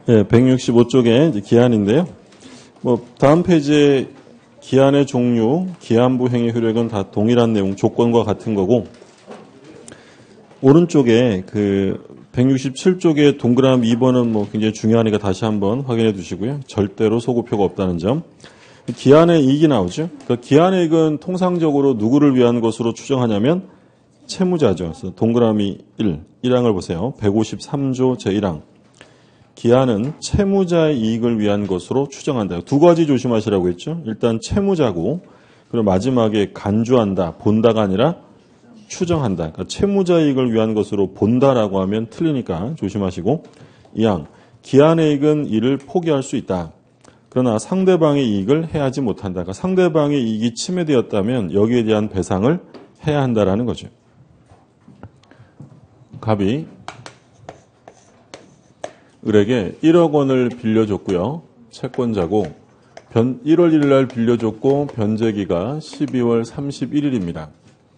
네, 165쪽에 이제 기한인데요. 다음 페이지에 기한의 종류, 기한부 행위 효력은 다 동일한 내용, 조건과 같은 거고, 오른쪽에 167쪽에 동그라미 2번은 굉장히 중요하니까 다시 한번 확인해 두시고요. 절대로 소급표가 없다는 점. 기한의 이익이 나오죠. 그러니까 기한의 이익은 통상적으로 누구를 위한 것으로 추정하냐면 채무자죠. 그래서 동그라미 1항을 보세요. 153조 제1항. 기한은 채무자의 이익을 위한 것으로 추정한다. 두 가지 조심하시라고 했죠. 일단 채무자고, 그리고 마지막에 간주한다, 본다가 아니라 추정한다. 그러니까 채무자 이익을 위한 것으로 본다라고 하면 틀리니까 조심하시고, 2항. 기한의 이익은 이를 포기할 수 있다. 그러나 상대방의 이익을 해하지 못한다. 그러니까 상대방의 이익이 침해되었다면 여기에 대한 배상을 해야 한다라는 거죠. 갑이 을에게 1억 원을 빌려줬고요. 채권자고 1월 1일 날 빌려줬고 변제기가 12월 31일입니다.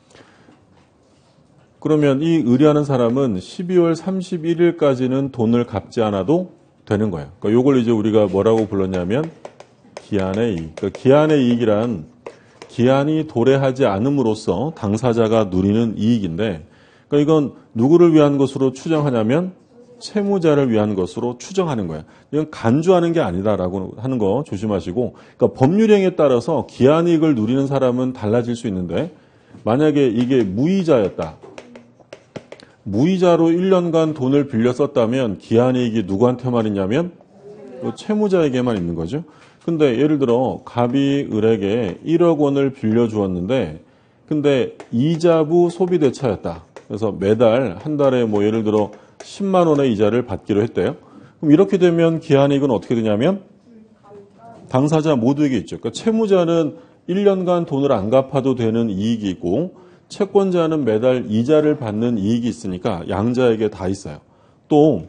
그러면 이 을이라는 사람은 12월 31일까지는 돈을 갚지 않아도 되는 거예요. 그러니까 이걸 이제 우리가 뭐라고 불렀냐면 기한의 이익. 그러니까 기한의 이익이란 기한이 도래하지 않음으로써 당사자가 누리는 이익인데, 그러니까 이건 누구를 위한 것으로 추정하냐면 채무자를 위한 것으로 추정하는 거예요. 이건 간주하는 게 아니다라고 하는 거 조심하시고, 그러니까 법률행위에 따라서 기한이익을 누리는 사람은 달라질 수 있는데, 만약에 이게 무이자였다. 무이자로 1년간 돈을 빌려 썼다면 기한이익이 누구한테만 있냐면 채무자에게만 있는 거죠. 근데 예를 들어 갑이 을에게 1억 원을 빌려주었는데, 근데 이자부 소비대차였다. 그래서 매달 한 달에 예를 들어 10만 원의 이자를 받기로 했대요. 그럼 이렇게 되면 기한이익은 어떻게 되냐면 당사자 모두에게 있죠. 그러니까 채무자는 1년간 돈을 안 갚아도 되는 이익이 있고 채권자는 매달 이자를 받는 이익이 있으니까 양자에게 다 있어요. 또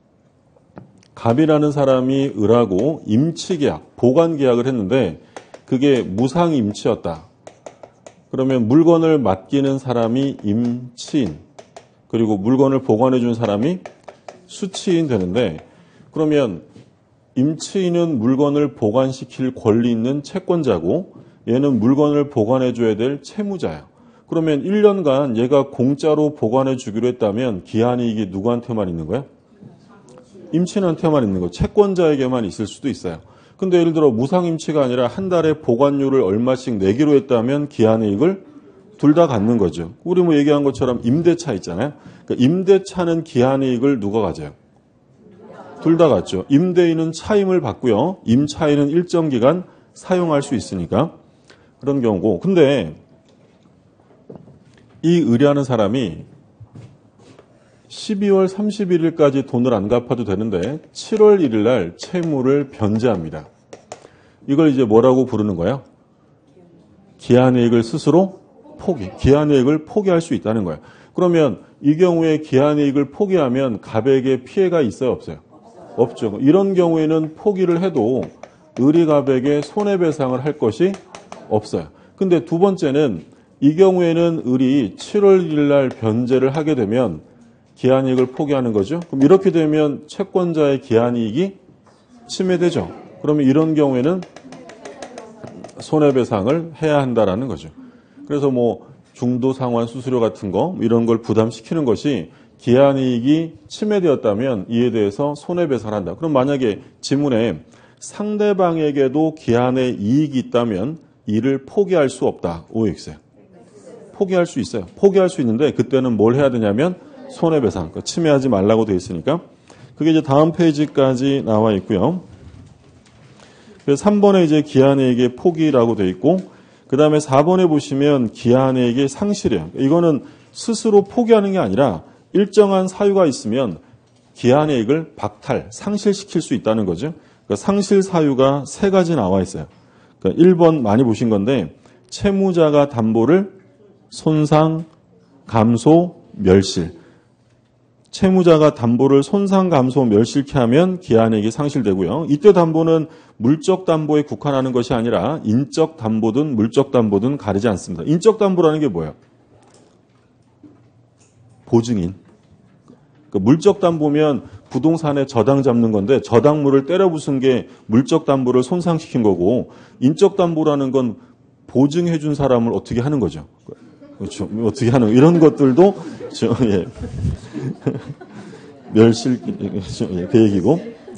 갑이라는 사람이 을하고 임치계약, 보관계약을 했는데 그게 무상임치였다. 그러면 물건을 맡기는 사람이 임치인, 그리고 물건을 보관해 준 사람이 수치인 되는데, 그러면 임치인은 물건을 보관시킬 권리 있는 채권자고 얘는 물건을 보관해 줘야 될 채무자예요. 그러면 1년간 얘가 공짜로 보관해 주기로 했다면 기한이익이 누구한테만 있는 거야? 임치인한테만 있는 거. 채권자에게만 있을 수도 있어요. 근데 예를 들어 무상임치가 아니라 한 달에 보관료를 얼마씩 내기로 했다면 기한이익을 둘 다 갖는 거죠. 우리 얘기한 것처럼 임대차 있잖아요. 그러니까 임대차는 기한이익을 누가 가져요? 둘 다 갖죠. 임대인은 차임을 받고요. 임차인은 일정 기간 사용할 수 있으니까 그런 경우고. 근데 이 의뢰하는 사람이 12월 31일까지 돈을 안 갚아도 되는데 7월 1일 날 채무를 변제합니다. 이걸 이제 뭐라고 부르는 거예요? 기한이익을 스스로 기한이익을 포기할 수 있다는 거예요. 그러면 이 경우에 기한이익을 포기하면 갑에게 피해가 있어요, 없어요? 없죠. 이런 경우에는 포기를 해도 을이 갑에게 손해배상을 할 것이 없어요. 근데 두 번째는 이 경우에는 을이 7월 1일 날 변제를 하게 되면 기한이익을 포기하는 거죠. 그럼 이렇게 되면 채권자의 기한이익이 침해되죠. 그러면 이런 경우에는 손해배상을 해야 한다라는 거죠. 그래서 중도상환 수수료 같은 거 이런 걸 부담시키는 것이 기한이익이 침해되었다면 이에 대해서 손해배상을 한다. 그럼 만약에 지문에 상대방에게도 기한의 이익이 있다면 이를 포기할 수 없다. OX에. 포기할 수 있어요. 포기할 수 있는데 그때는 뭘 해야 되냐면 손해배상. 그러니까 침해하지 말라고 되어 있으니까. 그게 이제 다음 페이지까지 나와 있고요. 그래서 3번에 이제 기한이익의 포기라고 되어 있고, 그 다음에 4번에 보시면 기한이익의 상실이에요. 이거는 스스로 포기하는 게 아니라 일정한 사유가 있으면 기한이익을 박탈, 상실시킬 수 있다는 거죠. 그러니까 상실 사유가 3가지 나와 있어요. 그러니까 1번 많이 보신 건데 채무자가 담보를 손상, 감소, 멸실. 채무자가 담보를 손상, 감소, 멸실케 하면 기한이익이 상실되고요. 이때 담보는 물적 담보에 국한하는 것이 아니라 인적 담보든 물적 담보든 가리지 않습니다. 인적 담보라는 게 뭐예요? 보증인. 물적 담보면 부동산에 저당 잡는 건데 저당물을 때려 부순 게 물적 담보를 손상시킨 거고 인적 담보라는 건 보증해 준 사람을 어떻게 하는 거죠. 그렇죠. 어떻게 하는 이런 것들도 예. 멸실 그 얘기고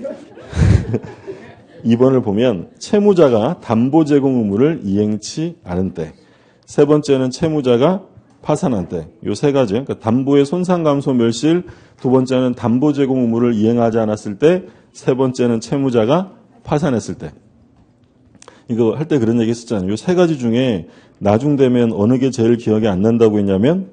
2번을 보면 채무자가 담보 제공 의무를 이행치 않은 때, 세 번째는 채무자가 파산한 때, 요 세 가지. 그러니까 담보의 손상 감소 멸실, 두 번째는 담보 제공 의무를 이행하지 않았을 때, 세 번째는 채무자가 파산했을 때. 이거 할 때 그런 얘기 했었잖아요. 요 세 가지 중에 나중 되면 어느 게 제일 기억이 안 난다고 했냐면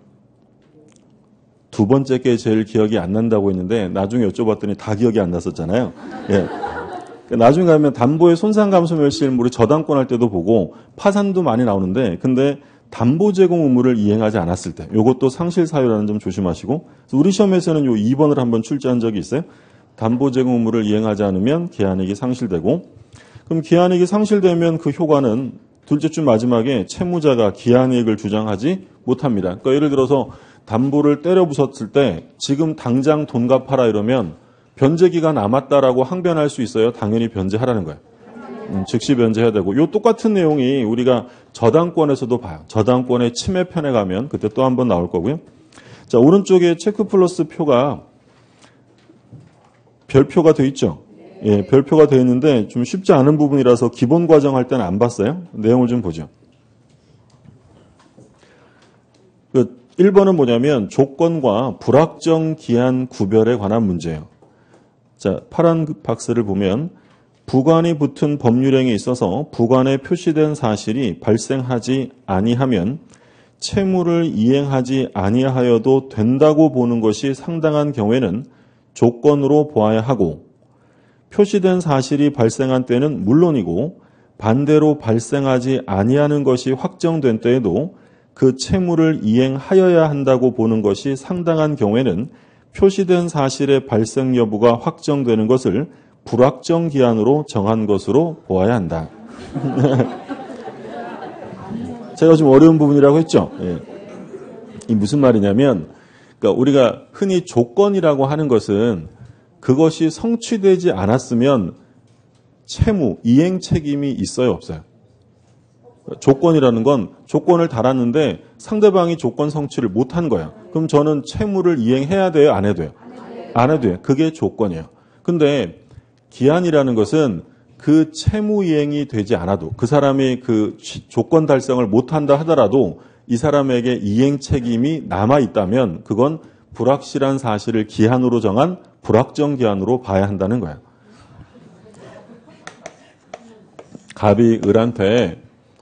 두 번째 게 제일 기억이 안 난다고 했는데 나중에 여쭤봤더니 다 기억이 안 났었잖아요. 예. 나중에 가면 담보의 손상 감소 멸실 우리 저당권 할 때도 보고 파산도 많이 나오는데 근데 담보 제공 의무를 이행하지 않았을 때 요것도 상실 사유라는 점 조심하시고 우리 시험에서는 요 2번을 한번 출제한 적이 있어요. 담보 제공 의무를 이행하지 않으면 기한이익이 상실되고 그럼 기한이익이 상실되면 그 효과는 둘째 줄 마지막에 채무자가 기한이익을 주장하지 못합니다. 그러니까 예를 들어서 담보를 때려 부쉈을 때 지금 당장 돈 갚아라 이러면 변제기가 남았다라고 항변할 수 있어요. 당연히 변제하라는 거예요. 즉시 변제해야 되고 요 똑같은 내용이 우리가 저당권에서도 봐요. 저당권의 침해편에 가면 그때 또 한 번 나올 거고요. 자, 오른쪽에 체크 플러스 표가 별표가 돼 있죠. 예, 별표가 돼 있는데 좀 쉽지 않은 부분이라서 기본 과정 할 때는 안 봤어요. 내용을 좀 보죠. 1번은 뭐냐면 조건과 불확정 기한 구별에 관한 문제예요. 자, 파란 박스를 보면 부관이 붙은 법률행위에 있어서 부관에 표시된 사실이 발생하지 아니하면 채무를 이행하지 아니하여도 된다고 보는 것이 상당한 경우에는 조건으로 보아야 하고 표시된 사실이 발생한 때는 물론이고 반대로 발생하지 아니하는 것이 확정된 때에도 그 채무를 이행하여야 한다고 보는 것이 상당한 경우에는 표시된 사실의 발생 여부가 확정되는 것을 불확정 기한으로 정한 것으로 보아야 한다. 제가 좀 어려운 부분이라고 했죠. 예. 이 무슨 말이냐면 그러니까 우리가 흔히 조건이라고 하는 것은 그것이 성취되지 않았으면 채무, 이행 책임이 있어요, 없어요? 조건이라는 건 조건을 달았는데 상대방이 조건 성취를 못한 거야. 그럼 저는 채무를 이행해야 돼요? 안 해도 돼요? 안 해도 돼요. 그게 조건이에요. 근데 기한이라는 것은 그 채무 이행이 되지 않아도 그 사람이 그 조건 달성을 못한다 하더라도 이 사람에게 이행 책임이 남아있다면 그건 불확실한 사실을 기한으로 정한 불확정 기한으로 봐야 한다는 거예요. 갑이 을한테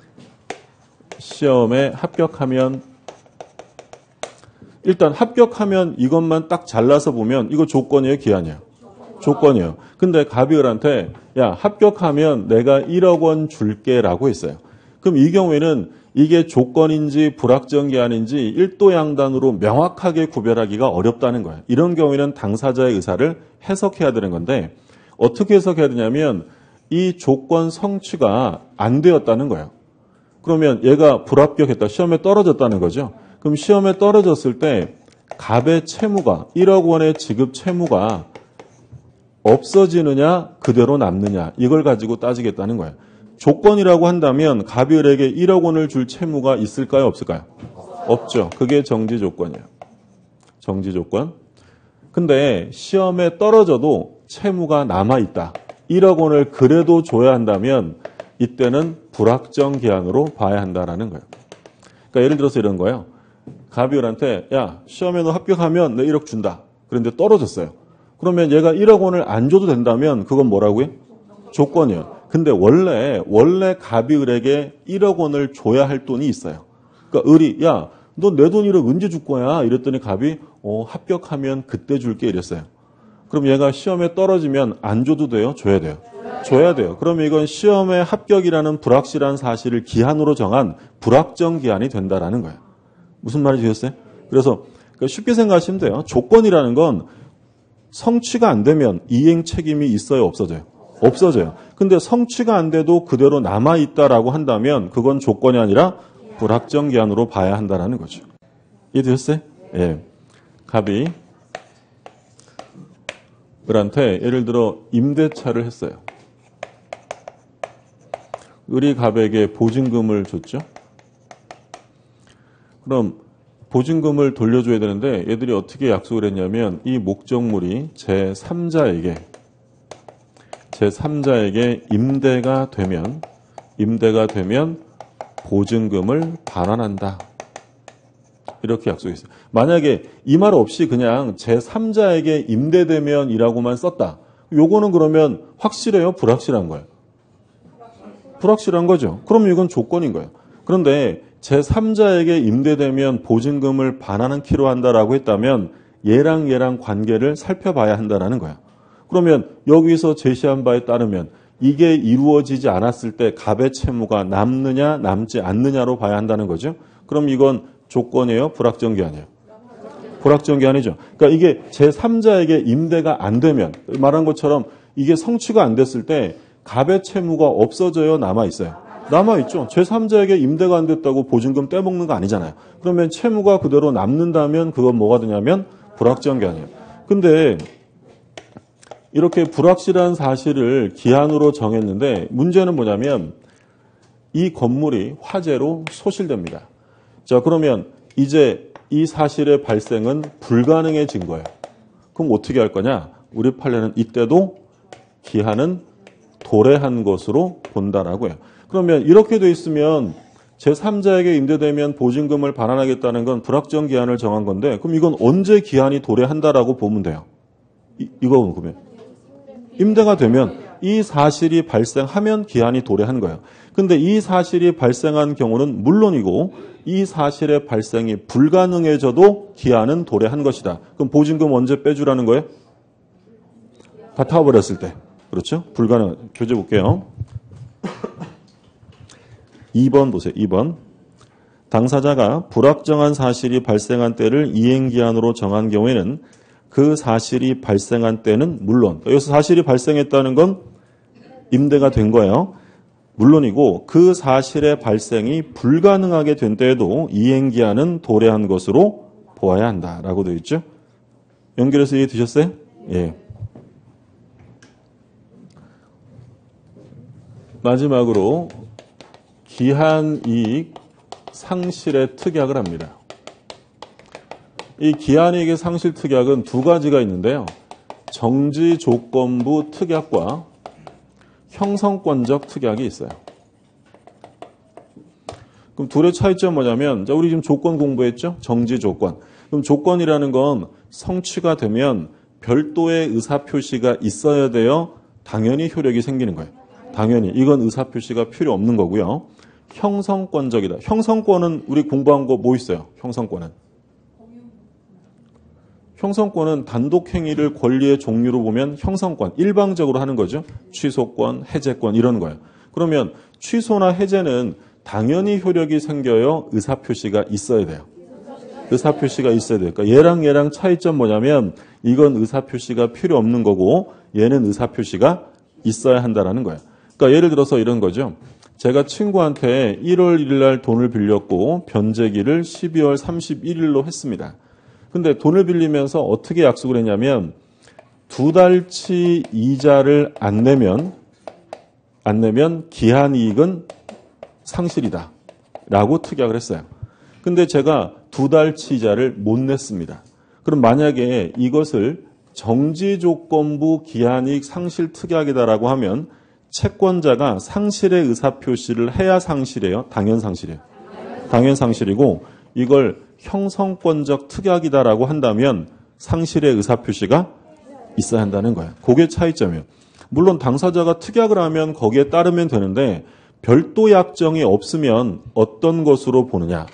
시험에 합격하면 일단 합격하면 이것만 딱 잘라서 보면 이거 조건이에요, 기한이에요? 조건이에요. 근데 갑이 을한테 야 합격하면 내가 1억 원 줄게라고 했어요. 그럼 이 경우에는 이게 조건인지 불확정 기한인지 1도 양단으로 명확하게 구별하기가 어렵다는 거예요. 이런 경우에는 당사자의 의사를 해석해야 되는 건데 어떻게 해석해야 되냐면 이 조건 성취가 안 되었다는 거예요. 그러면 얘가 불합격했다. 시험에 떨어졌다는 거죠. 그럼 시험에 떨어졌을 때 갑의 채무가 1억 원의 지급 채무가 없어지느냐 그대로 남느냐 이걸 가지고 따지겠다는 거예요. 조건이라고 한다면 갑이 을에게 1억 원을 줄 채무가 있을까요? 없을까요? 없죠. 그게 정지 조건이에요. 정지 조건. 근데 시험에 떨어져도 채무가 남아있다. 1억 원을 그래도 줘야 한다면 이때는 불확정 기한으로 봐야 한다라는 거예요. 그러니까 예를 들어서 이런 거예요. 갑이 을한테 야 시험에 너 합격하면 내 1억 준다. 그런데 떨어졌어요. 그러면 얘가 1억 원을 안 줘도 된다면 그건 뭐라고요? 조건이에요. 근데 원래 갑이 을에게 1억 원을 줘야 할 돈이 있어요. 그러니까 을이 야 너 내 돈 1억 언제 줄 거야? 이랬더니 갑이 합격하면 그때 줄게 이랬어요. 그럼 얘가 시험에 떨어지면 안 줘도 돼요? 줘야 돼요? 줘야 돼요. 그러면 이건 시험에 합격이라는 불확실한 사실을 기한으로 정한 불확정 기한이 된다라는 거예요. 무슨 말이 되셨어요? 그래서 쉽게 생각하시면 돼요. 조건이라는 건 성취가 안 되면 이행 책임이 있어요? 없어져요? 없어져요. 근데 성취가 안 돼도 그대로 남아있다라고 한다면 그건 조건이 아니라 불확정 기한으로 봐야 한다라는 거죠. 이해되셨어요? 예. 갑이 을한테 예를 들어 임대차를 했어요. 을이 갑에게 보증금을 줬죠. 그럼 보증금을 돌려줘야 되는데 얘들이 어떻게 약속을 했냐면 이 목적물이 제3자에게 임대가 되면 보증금을 반환한다. 이렇게 약속했어요. 만약에 이 말 없이 그냥 제3자에게 임대되면이라고만 썼다. 요거는 그러면 확실해요? 불확실한 거예요? 불확실한 거죠. 그럼 이건 조건인 거예요. 그런데 제3자에게 임대되면 보증금을 반환키로 한다라고 했다면 얘랑 관계를 살펴봐야 한다라는 거예요. 그러면 여기서 제시한 바에 따르면 이게 이루어지지 않았을 때 갑의 채무가 남느냐 남지 않느냐로 봐야 한다는 거죠. 그럼 이건 조건이에요? 불확정기한이에요? 불확정기한이죠. 그러니까 이게 제3자에게 임대가 안 되면 말한 것처럼 이게 성취가 안 됐을 때 갑의 채무가 없어져요? 남아있어요? 남아있죠. 제3자에게 임대가 안 됐다고 보증금 떼먹는 거 아니잖아요. 그러면 채무가 그대로 남는다면 그건 뭐가 되냐면 불확정기한이에요. 근데 이렇게 불확실한 사실을 기한으로 정했는데 문제는 뭐냐면 이 건물이 화재로 소실됩니다. 자, 그러면 이제 이 사실의 발생은 불가능해진 거예요. 그럼 어떻게 할 거냐? 우리 판례는 이때도 기한은 도래한 것으로 본다라고 해요. 그러면 이렇게 돼 있으면 제3자에게 임대되면 보증금을 반환하겠다는 건 불확정 기한을 정한 건데 그럼 이건 언제 기한이 도래한다라고 보면 돼요. 이거 보면 임대가 되면 이 사실이 발생하면 기한이 도래한 거예요. 근데 이 사실이 발생한 경우는 물론이고 이 사실의 발생이 불가능해져도 기한은 도래한 것이다. 그럼 보증금 언제 빼주라는 거예요? 다 타버렸을 때. 그렇죠? 불가능. 교재 볼게요. 2번 보세요. 2번. 당사자가 불확정한 사실이 발생한 때를 이행기한으로 정한 경우에는 그 사실이 발생한 때는 물론 여기서 사실이 발생했다는 건 임대가 된 거예요. 물론이고 그 사실의 발생이 불가능하게 된 때에도 이행기한은 도래한 것으로 보아야 한다라고 되어 있죠. 연결해서 이해 되셨어요? 예. 마지막으로 기한이익 상실의 특약을 합니다. 이 기한이익의 상실 특약은 두 가지가 있는데요. 정지조건부 특약과 형성권적 특약이 있어요. 그럼 둘의 차이점 뭐냐면 우리 지금 조건 공부했죠? 정지조건. 그럼 조건이라는 건 성취가 되면 별도의 의사표시가 있어야 돼요. 당연히 효력이 생기는 거예요. 당연히. 이건 의사표시가 필요 없는 거고요. 형성권적이다. 형성권은 우리 공부한 거 뭐 있어요? 형성권은 단독 행위를 권리의 종류로 보면 형성권, 일방적으로 하는 거죠. 취소권, 해제권 이런 거예요. 그러면 취소나 해제는 당연히 효력이 생겨요. 의사표시가 있어야 돼요. 의사표시가 있어야 돼요. 그러니까 얘랑 차이점 뭐냐면 이건 의사표시가 필요 없는 거고 얘는 의사표시가 있어야 한다라는 거예요. 그러니까 예를 들어서 이런 거죠. 제가 친구한테 1월 1일 날 돈을 빌렸고 변제기를 12월 31일로 했습니다. 근데 돈을 빌리면서 어떻게 약속을 했냐면 2달치 이자를 안 내면 기한이익은 상실이다 라고 특약을 했어요. 근데 제가 2달치 이자를 못 냈습니다. 그럼 만약에 이것을 정지조건부 기한이익 상실 특약이다라고 하면 채권자가 상실의 의사표시를 해야 상실이에요? 당연 상실이에요? 당연 상실이고 이걸 형성권적 특약이다라고 한다면 상실의 의사표시가 있어야 한다는 거예요. 그게 차이점이에요. 물론 당사자가 특약을 하면 거기에 따르면 되는데 별도 약정이 없으면 어떤 것으로 보느냐.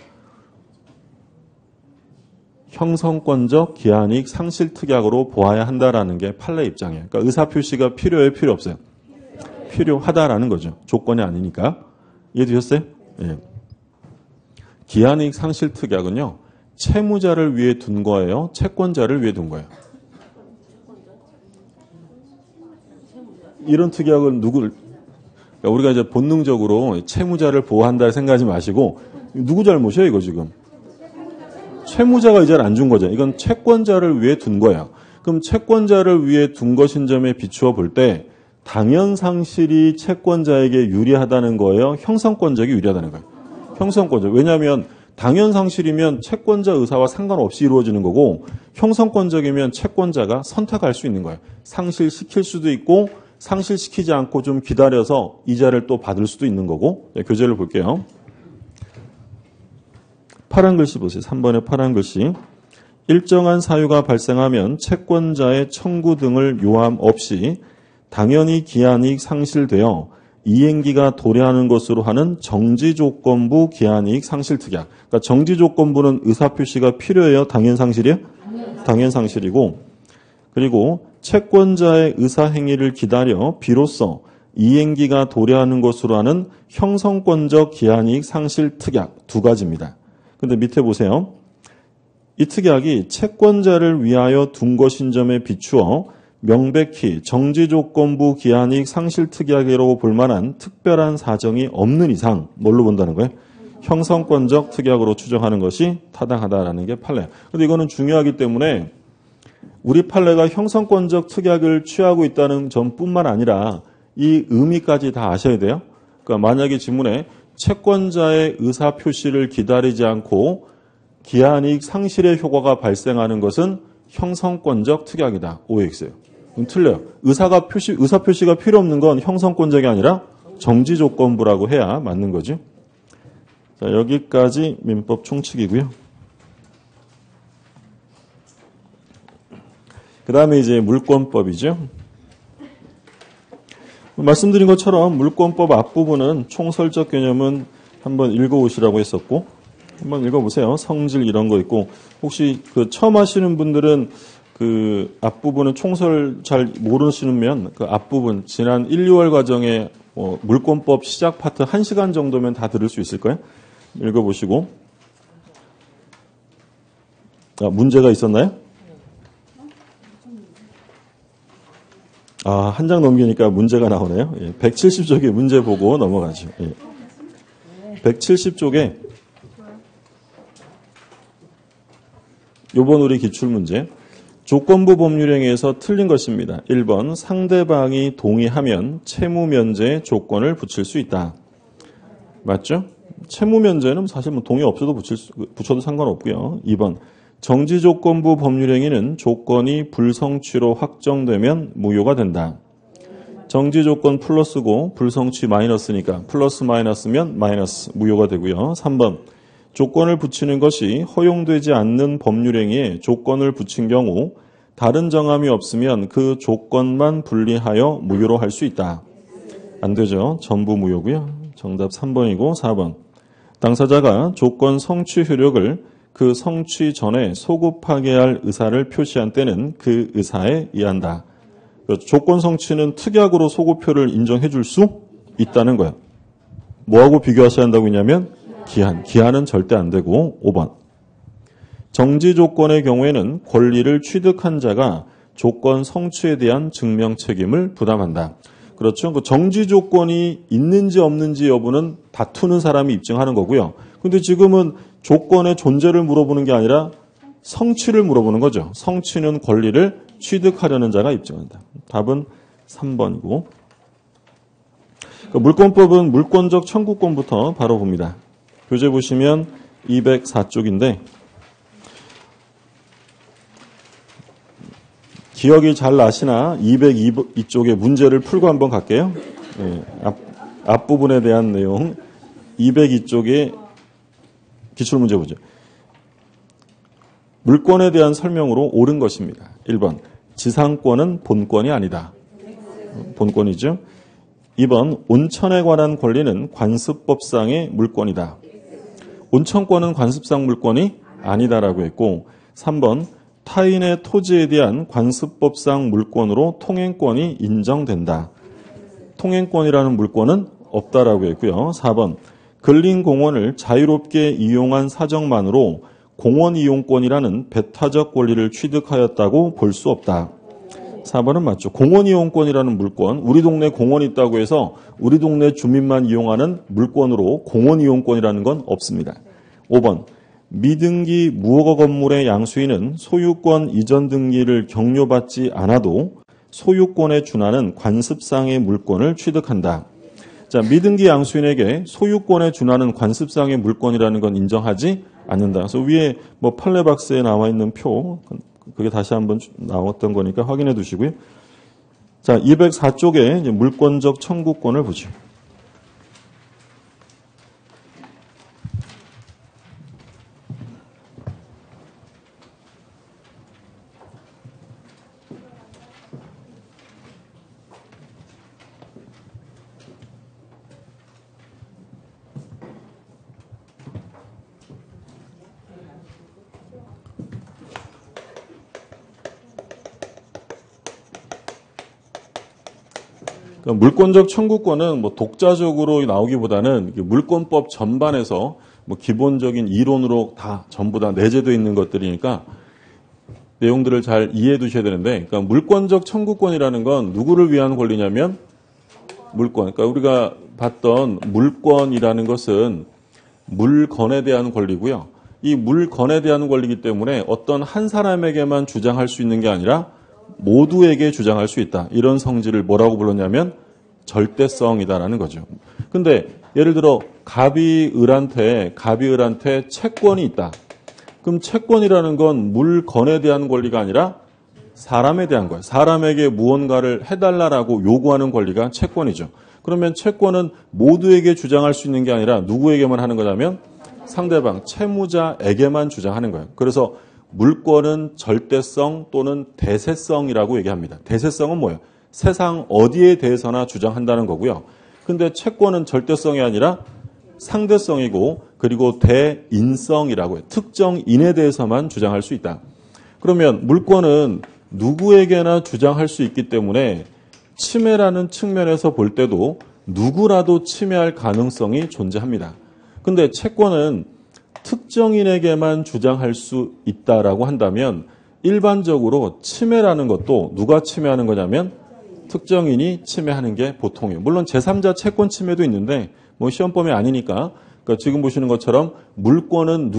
형성권적 기한이익 상실 특약으로 보아야 한다라는 게 판례 입장이에요. 그러니까 의사표시가 필요해요? 필요 없어요? 필요하다라는 거죠. 조건이 아니니까. 이해되셨어요? 예. 기한이익 상실 특약은요. 채무자를 위해 둔 거예요? 채권자를 위해 둔 거예요? 이런 특약은 그러니까 우리가 이제 본능적으로 채무자를 보호한다 생각하지 마시고 누구 잘못이에요 이거 지금? 채무자가 이자를 안 준 거죠. 이건 채권자를 위해 둔 거예요. 그럼 채권자를 위해 둔 것인 점에 비추어 볼 때 당연상실이 채권자에게 유리하다는 거예요? 형성권적이 유리하다는 거예요? 형성권적. 왜냐하면 당연상실이면 채권자 의사와 상관없이 이루어지는 거고 형성권적이면 채권자가 선택할 수 있는 거예요. 상실시킬 수도 있고 상실시키지 않고 좀 기다려서 이자를 또 받을 수도 있는 거고. 네, 교재를 볼게요. 파란 글씨 보세요. 3번의 파란 글씨. 일정한 사유가 발생하면 채권자의 청구 등을 요함 없이 당연히 기한이익 상실되어 이행기가 도래하는 것으로 하는 정지조건부 기한이익 상실특약. 그러니까 정지조건부는 의사표시가 필요해요? 당연상실이요? 당연상실이고, 그리고 채권자의 의사행위를 기다려 비로소 이행기가 도래하는 것으로 하는 형성권적 기한이익 상실특약 두 가지입니다. 근데 밑에 보세요. 이 특약이 채권자를 위하여 둔 것인 점에 비추어 명백히 정지조건부 기한이익 상실특약이라고 볼 만한 특별한 사정이 없는 이상 뭘로 본다는 거예요? 형성권적 특약으로 추정하는 것이 타당하다라는 게 판례예요. 그런데 이거는 중요하기 때문에 우리 판례가 형성권적 특약을 취하고 있다는 점뿐만 아니라 이 의미까지 다 아셔야 돼요. 그러니까 만약에 지문에 채권자의 의사표시를 기다리지 않고 기한이익 상실의 효과가 발생하는 것은 형성권적 특약이다. OX예요. 틀려요. 의사표시가 필요 없는 건 형성권적이 아니라 정지조건부라고 해야 맞는 거죠. 자, 여기까지 민법 총칙이고요. 그 다음에 이제 물권법이죠. 말씀드린 것처럼 물권법 앞부분은 총설적 개념은 한번 읽어오시라고 했었고, 한번 읽어보세요. 성질 이런 거 있고, 혹시 그 처음 하시는 분들은 그 앞부분은 총설 잘 모르시면 그 앞부분 지난 1, 2월 과정에 물권법 시작 파트 1시간 정도면 다 들을 수 있을 거예요. 읽어보시고. 문제가 있었나요? 한 장 넘기니까 문제가 나오네요. 170쪽에 문제 보고 넘어가죠. 170쪽에 요번 우리 기출문제. 조건부 법률행위에서 틀린 것입니다. 1번 상대방이 동의하면 채무면제의 조건을 붙일 수 있다. 맞죠? 채무면제는 사실 뭐 동의 없어도 붙여도 상관없고요. 2번 정지조건부 법률행위는 조건이 불성취로 확정되면 무효가 된다. 정지조건 플러스고 불성취 마이너스니까 플러스 마이너스면 마이너스 무효가 되고요. 3번 조건을 붙이는 것이 허용되지 않는 법률행위에 조건을 붙인 경우 다른 정함이 없으면 그 조건만 분리하여 무효로 할 수 있다. 안 되죠. 전부 무효고요. 정답 3번이고 4번 당사자가 조건 성취 효력을 그 성취 전에 소급하게 할 의사를 표시한 때는 그 의사에 의한다. 조건 성취는 특약으로 소급표를 인정해 줄 수 있다는 거예요. 뭐하고 비교하셔야 한다고 했냐면 기한은 절대 안 되고 5번 정지 조건의 경우에는 권리를 취득한 자가 조건 성취에 대한 증명 책임을 부담한다. 그렇죠. 그 정지 조건이 있는지 없는지 여부는 다투는 사람이 입증하는 거고요. 근데 지금은 조건의 존재를 물어보는 게 아니라 성취를 물어보는 거죠. 성취는 권리를 취득하려는 자가 입증한다. 답은 3번이고. 물권법은 물권적 청구권부터 바로 봅니다. 교재 보시면 204쪽인데 기억이 잘 나시나 202쪽의 문제를 풀고 한번 갈게요. 앞부분에 대한 내용 202쪽의 기출문제 보죠. 물권에 대한 설명으로 옳은 것입니다. 1번 지상권은 본권이 아니다. 본권이죠. 2번 온천에 관한 권리는 관습법상의 물권이다. 온천권은 관습상 물권이 아니다라고 했고 3번 타인의 토지에 대한 관습법상 물권으로 통행권이 인정된다. 통행권이라는 물권은 없다라고 했고요. 4번 근린공원을 자유롭게 이용한 사정만으로 공원 이용권이라는 배타적 권리를 취득하였다고 볼 수 없다. 4번은 맞죠. 공원 이용권이라는 물권, 우리 동네 공원이 있다고 해서 우리 동네 주민만 이용하는 물권으로 공원 이용권이라는 건 없습니다. 5번 미등기 무허가 건물의 양수인은 소유권 이전 등기를 격려받지 않아도 소유권에 준하는 관습상의 물권을 취득한다. 자, 미등기 양수인에게 소유권에 준하는 관습상의 물권이라는 건 인정하지 않는다. 그래서 위에 뭐 판례박스에 나와 있는 표, 그게 다시 한번 나왔던 거니까 확인해 두시고요. 자, 204쪽에 이제 물권적 청구권을 보죠. 물권적 청구권은 뭐 독자적으로 나오기보다는 물권법 전반에서 뭐 기본적인 이론으로 다 전부 다 내재되어 있는 것들이니까 내용들을 잘 이해해 두셔야 되는데, 그러니까 물권적 청구권이라는 건 누구를 위한 권리냐면 물권. 그러니까 우리가 봤던 물권이라는 것은 물건에 대한 권리고요. 이 물건에 대한 권리이기 때문에 어떤 한 사람에게만 주장할 수 있는 게 아니라 모두에게 주장할 수 있다. 이런 성질을 뭐라고 불렀냐면 절대성이다라는 거죠. 근데 예를 들어 갑이 을한테 채권이 있다. 그럼 채권이라는 건 물건에 대한 권리가 아니라 사람에 대한 거예요. 사람에게 무언가를 해달라라고 요구하는 권리가 채권이죠. 그러면 채권은 모두에게 주장할 수 있는 게 아니라 누구에게만 하는 거냐면 상대방, 채무자에게만 주장하는 거예요. 그래서 물권은 절대성 또는 대세성이라고 얘기합니다. 대세성은 뭐예요? 세상 어디에 대해서나 주장한다는 거고요. 근데 채권은 절대성이 아니라 상대성이고, 그리고 대인성이라고 해요. 특정인에 대해서만 주장할 수 있다. 그러면 물권은 누구에게나 주장할 수 있기 때문에 침해라는 측면에서 볼 때도 누구라도 침해할 가능성이 존재합니다. 근데 채권은 특정인에게만 주장할 수 있다라고 한다면 일반적으로 침해라는 것도 누가 침해하는 거냐면 특정인이 침해하는 게 보통이에요. 물론 제3자 채권 침해도 있는데 뭐 시험범위 아니니까, 그러니까 지금 보시는 것처럼 물권은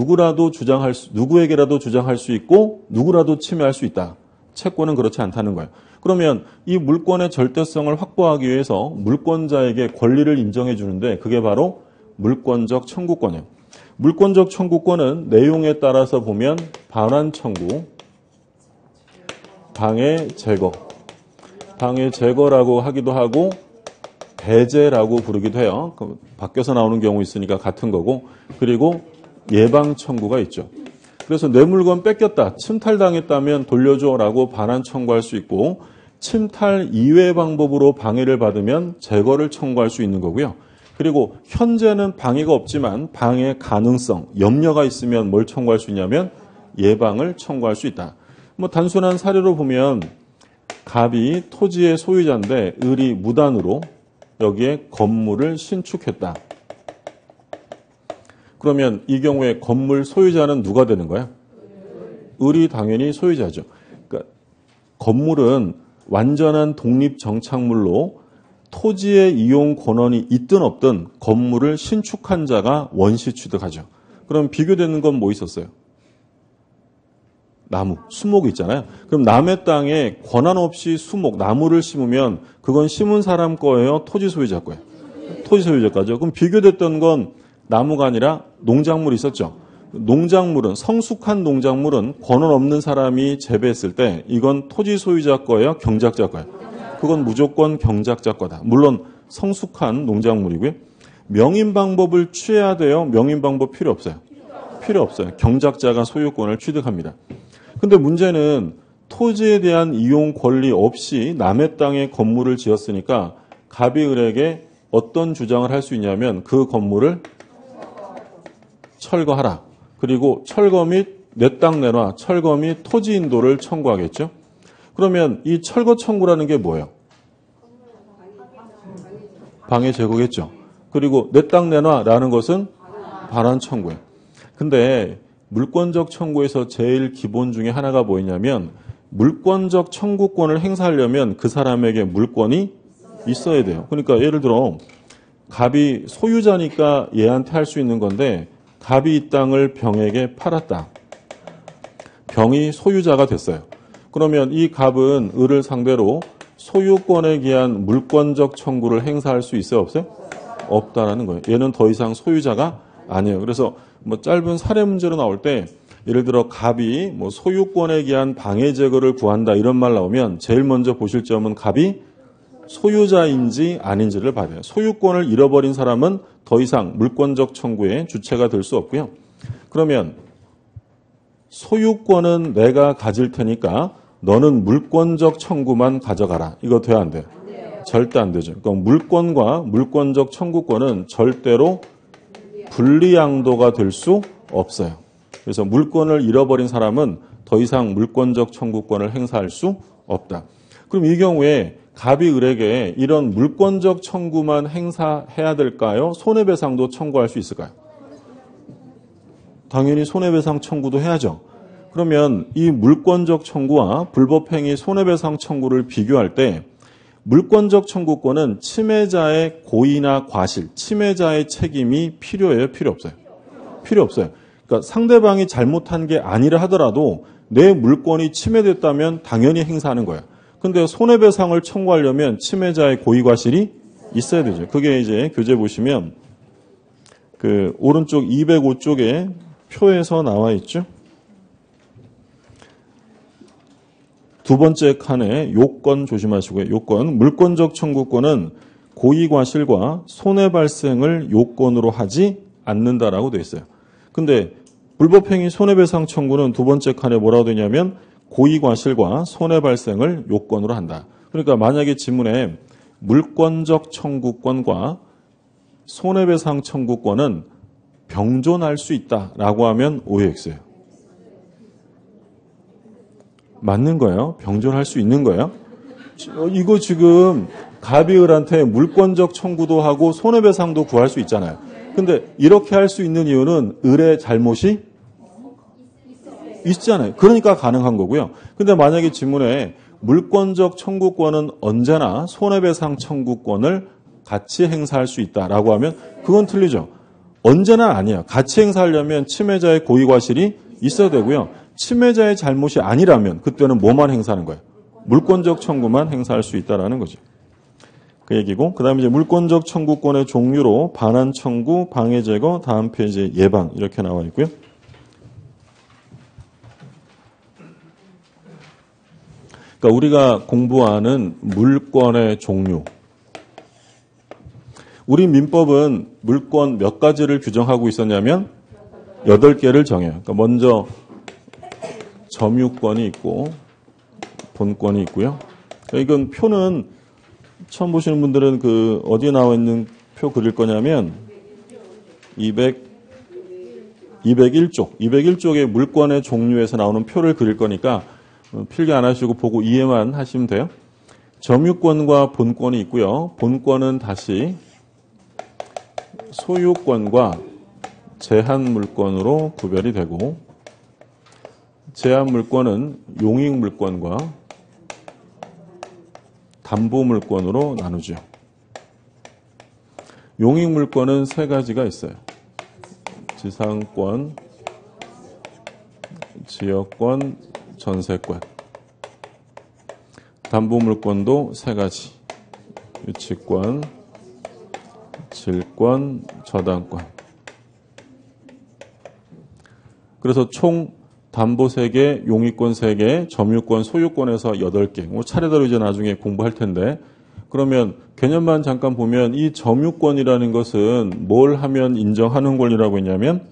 누구에게라도 주장할 수 있고 누구라도 침해할 수 있다. 채권은 그렇지 않다는 거예요. 그러면 이 물권의 절대성을 확보하기 위해서 물권자에게 권리를 인정해 주는데 그게 바로 물권적 청구권이에요. 물권적 청구권은 내용에 따라서 보면 반환 청구, 방해 제거, 방해 제거라고 하기도 하고 배제라고 부르기도 해요. 바뀌어서 나오는 경우 있으니까 같은 거고, 그리고 예방 청구가 있죠. 그래서 내 물건 뺏겼다, 침탈당했다면 돌려줘라고 반환 청구할 수 있고, 침탈 이외의 방법으로 방해를 받으면 제거를 청구할 수 있는 거고요. 그리고 현재는 방해가 없지만 방해 가능성, 염려가 있으면 뭘 청구할 수 있냐면 예방을 청구할 수 있다. 뭐 단순한 사례로 보면 갑이 토지의 소유자인데 을이 무단으로 여기에 건물을 신축했다. 그러면 이 경우에 건물 소유자는 누가 되는 거야? 을이 당연히 소유자죠. 그러니까 건물은 완전한 독립 정착물로 토지의 이용 권한이 있든 없든 건물을 신축한 자가 원시 취득하죠. 그럼 비교되는 건 뭐 있었어요? 나무, 수목이 있잖아요. 그럼 남의 땅에 권한 없이 나무를 심으면 그건 심은 사람 거예요? 토지 소유자 거예요? 토지 소유자 거죠. 그럼 비교됐던 건 나무가 아니라 농작물이 있었죠. 농작물은, 성숙한 농작물은 권한 없는 사람이 재배했을 때 이건 토지 소유자 거예요? 경작자 거예요? 그건 무조건 경작자 거다. 물론 성숙한 농작물이고요. 명인 방법을 취해야 돼요? 명인 방법 필요 없어요? 필요 없어요. 경작자가 소유권을 취득합니다. 근데 문제는 토지에 대한 이용 권리 없이 남의 땅에 건물을 지었으니까 갑이 을에게 어떤 주장을 할 수 있냐면 그 건물을 철거하라. 그리고 철거 및 내 땅 내놔, 철거 및 토지 인도를 청구하겠죠. 그러면 이 철거 청구라는 게 뭐예요? 방해 제거겠죠. 그리고 내 땅 내놔라는 것은 반환 청구예요. 근데 물권적 청구에서 제일 기본 중에 하나가 뭐냐면 물권적 청구권을 행사하려면 그 사람에게 물권이 있어야 돼요. 그러니까 예를 들어 갑이 소유자니까 얘한테 할 수 있는 건데 갑이 이 땅을 병에게 팔았다. 병이 소유자가 됐어요. 그러면 이 갑은 을을 상대로 소유권에 기한 물권적 청구를 행사할 수 있어요, 없어요? 없다라는 거예요. 얘는 더 이상 소유자가 아니에요. 그래서 뭐 짧은 사례 문제로 나올 때 예를 들어 갑이 뭐 소유권에 기한 방해 제거를 구한다 이런 말 나오면 제일 먼저 보실 점은 갑이 소유자인지 아닌지를 봐야 돼요. 소유권을 잃어버린 사람은 더 이상 물권적 청구의 주체가 될 수 없고요. 그러면 소유권은 내가 가질 테니까 너는 물권적 청구만 가져가라. 이거 돼야 안 돼요? 절대 안 되죠. 그러니까 물권과 물권적 청구권은 절대로 분리양도가 될 수 없어요. 그래서 물권을 잃어버린 사람은 더 이상 물권적 청구권을 행사할 수 없다. 그럼 이 경우에 갑이 을에게 이런 물권적 청구만 행사해야 될까요? 손해배상도 청구할 수 있을까요? 당연히 손해배상 청구도 해야죠. 그러면 이 물권적 청구와 불법행위 손해배상 청구를 비교할 때 물권적 청구권은 침해자의 고의나 과실, 침해자의 책임이 필요해요? 필요 없어요? 필요 없어요. 그러니까 상대방이 잘못한 게 아니라 하더라도 내 물권이 침해됐다면 당연히 행사하는 거예요. 근데 손해배상을 청구하려면 침해자의 고의 과실이 있어야 되죠. 그게 이제 교재 보시면 그 오른쪽 205쪽에 표에서 나와 있죠. 두 번째 칸에 요건 조심하시고요. 요건, 물권적 청구권은 고의 과실과 손해 발생을 요건으로 하지 않는다라고 되어 있어요. 근데 불법행위 손해배상 청구는 두 번째 칸에 뭐라고 되냐면 고의 과실과 손해 발생을 요건으로 한다. 그러니까 만약에 지문에 물권적 청구권과 손해배상 청구권은 병존할 수 있다라고 하면 OX예요. 맞는 거예요? 병존할 수 있는 거예요? 이거 지금 갑이 을한테 물권적 청구도 하고 손해배상도 구할 수 있잖아요. 근데 이렇게 할 수 있는 이유는 을의 잘못이 있잖아요. 그러니까 가능한 거고요. 근데 만약에 지문에 물권적 청구권은 언제나 손해배상 청구권을 같이 행사할 수 있다라고 하면 그건 틀리죠. 언제나 아니에요. 같이 행사하려면 침해자의 고의 과실이 있어야 되고요. 침해자의 잘못이 아니라면 그때는 뭐만 행사하는 거예요? 물권적 청구만 행사할 수 있다라는 거죠. 그 얘기고, 그 다음에 이제 물권적 청구권의 종류로 반환 청구, 방해 제거, 다음 페이지에 예방 이렇게 나와 있고요. 그러니까 우리가 공부하는 물권의 종류. 우리 민법은 물권 몇 가지를 규정하고 있었냐면 8개를 정해요. 그러니까 먼저 점유권이 있고 본권이 있고요. 그러니까 이건 표는 처음 보시는 분들은 그 어디에 나와 있는 표 그릴 거냐면 201쪽의 물권의 종류에서 나오는 표를 그릴 거니까 필기 안 하시고 보고 이해만 하시면 돼요. 점유권과 본권이 있고요. 본권은 다시 소유권과 제한물권으로 구별이 되고, 제한물권은 용익물권과 담보물권으로 나누죠. 용익물권은 3가지가 있어요. 지상권, 지역권, 전세권. 담보물권도 3가지. 유치권, 질권, 저당권. 그래서 총 담보 3개, 용익권 3개, 점유권, 소유권에서 8개. 뭐 차례대로 이제 나중에 공부할 텐데, 그러면 개념만 잠깐 보면 이 점유권이라는 것은 뭘 하면 인정하는 권리라고 했냐면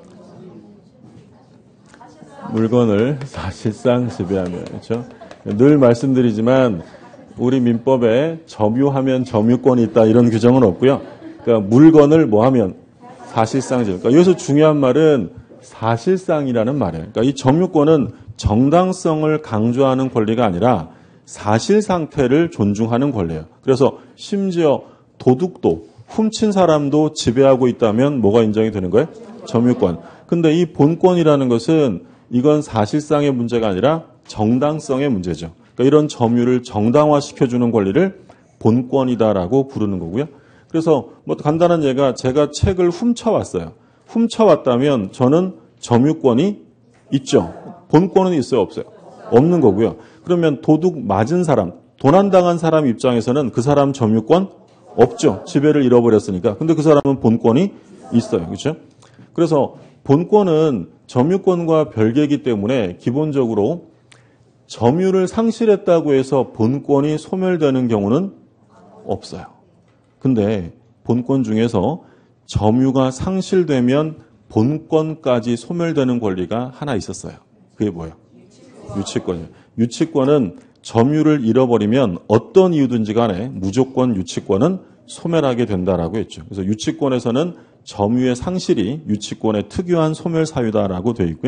물건을 사실상 지배하면, 그렇죠? 늘 말씀드리지만 우리 민법에 점유하면 점유권이 있다 이런 규정은 없고요. 그러니까 물건을 뭐 하면 사실상 지배. 그러니까 여기서 중요한 말은 사실상이라는 말이에요. 그러니까 이 점유권은 정당성을 강조하는 권리가 아니라 사실 상태를 존중하는 권리예요. 그래서 심지어 도둑도 훔친 사람도 지배하고 있다면 뭐가 인정이 되는 거예요? 점유권. 근데 이 본권이라는 것은 이건 사실상의 문제가 아니라 정당성의 문제죠. 그러니까 이런 점유를 정당화시켜주는 권리를 본권이다라고 부르는 거고요. 그래서 뭐 간단한 예가 제가 책을 훔쳐왔어요. 훔쳐왔다면 저는 점유권이 있죠. 본권은 있어요, 없어요? 없는 거고요. 그러면 도둑 맞은 사람, 도난당한 사람 입장에서는 그 사람 점유권 없죠. 지배를 잃어버렸으니까. 근데 그 사람은 본권이 있어요. 그렇죠? 그래서 본권은 점유권과 별개이기 때문에 기본적으로 점유를 상실했다고 해서 본권이 소멸되는 경우는 없어요. 근데 본권 중에서 점유가 상실되면 본권까지 소멸되는 권리가 하나 있었어요. 그게 뭐예요? 유치권이에요. 유치권은 점유를 잃어버리면 어떤 이유든지 간에 무조건 유치권은 소멸하게 된다라고 했죠. 그래서 유치권에서는 점유의 상실이 유치권의 특유한 소멸 사유다라고 되어 있고요.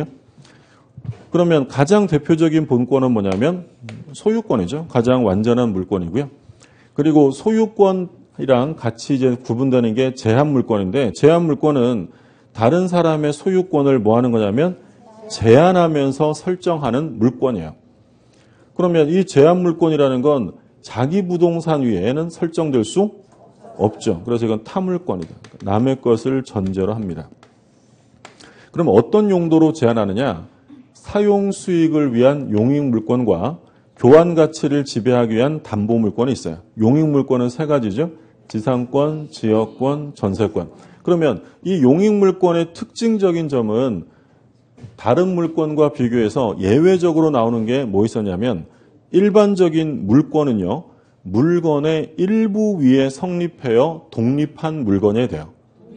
그러면 가장 대표적인 본권은 뭐냐면 소유권이죠. 가장 완전한 물권이고요. 그리고 소유권이랑 같이 이제 구분되는 게 제한 물권인데, 제한 물권은 다른 사람의 소유권을 뭐 하는 거냐면 제한하면서 설정하는 물권이에요. 그러면 이 제한 물권이라는 건 자기 부동산 위에는 설정될 수 없죠. 그래서 이건 타물권이다. 남의 것을 전제로 합니다. 그럼 어떤 용도로 제한하느냐? 사용 수익을 위한 용익 물권과 교환 가치를 지배하기 위한 담보 물권이 있어요. 용익 물권은 세 가지죠. 지상권, 지역권, 전세권. 그러면 이 용익 물권의 특징적인 점은 다른 물권과 비교해서 예외적으로 나오는 게 뭐 있었냐면, 일반적인 물권은요, 물건의 일부 위에 성립하여 독립한 물건이 돼요.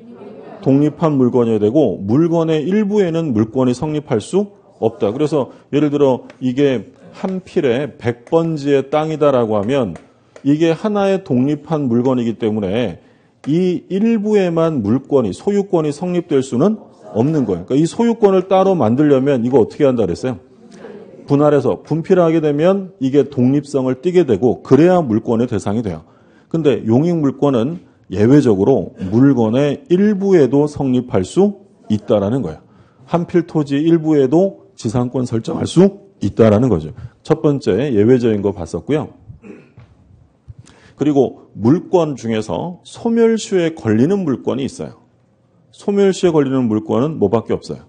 독립한 물건이 되고 물건의 일부에는 물권이 성립할 수 없다. 그래서 예를 들어 이게 한 필에 100번지의 땅이다라고 하면 이게 하나의 독립한 물건이기 때문에 이 일부에만 물권이, 소유권이 성립될 수는 없는 거예요. 그러니까 이 소유권을 따로 만들려면 이거 어떻게 한다 그랬어요? 분할해서 분필하게 되면 이게 독립성을 띠게 되고 그래야 물권의 대상이 돼요. 근데 용익 물권은 예외적으로 물건의 일부에도 성립할 수 있다라는 거예요. 한 필 토지 일부에도 지상권 설정할 수 있다라는 거죠. 첫 번째 예외적인 거 봤었고요. 그리고 물권 중에서 소멸시효에 걸리는 물권이 있어요. 소멸시효에 걸리는 물권은 뭐밖에 없어요?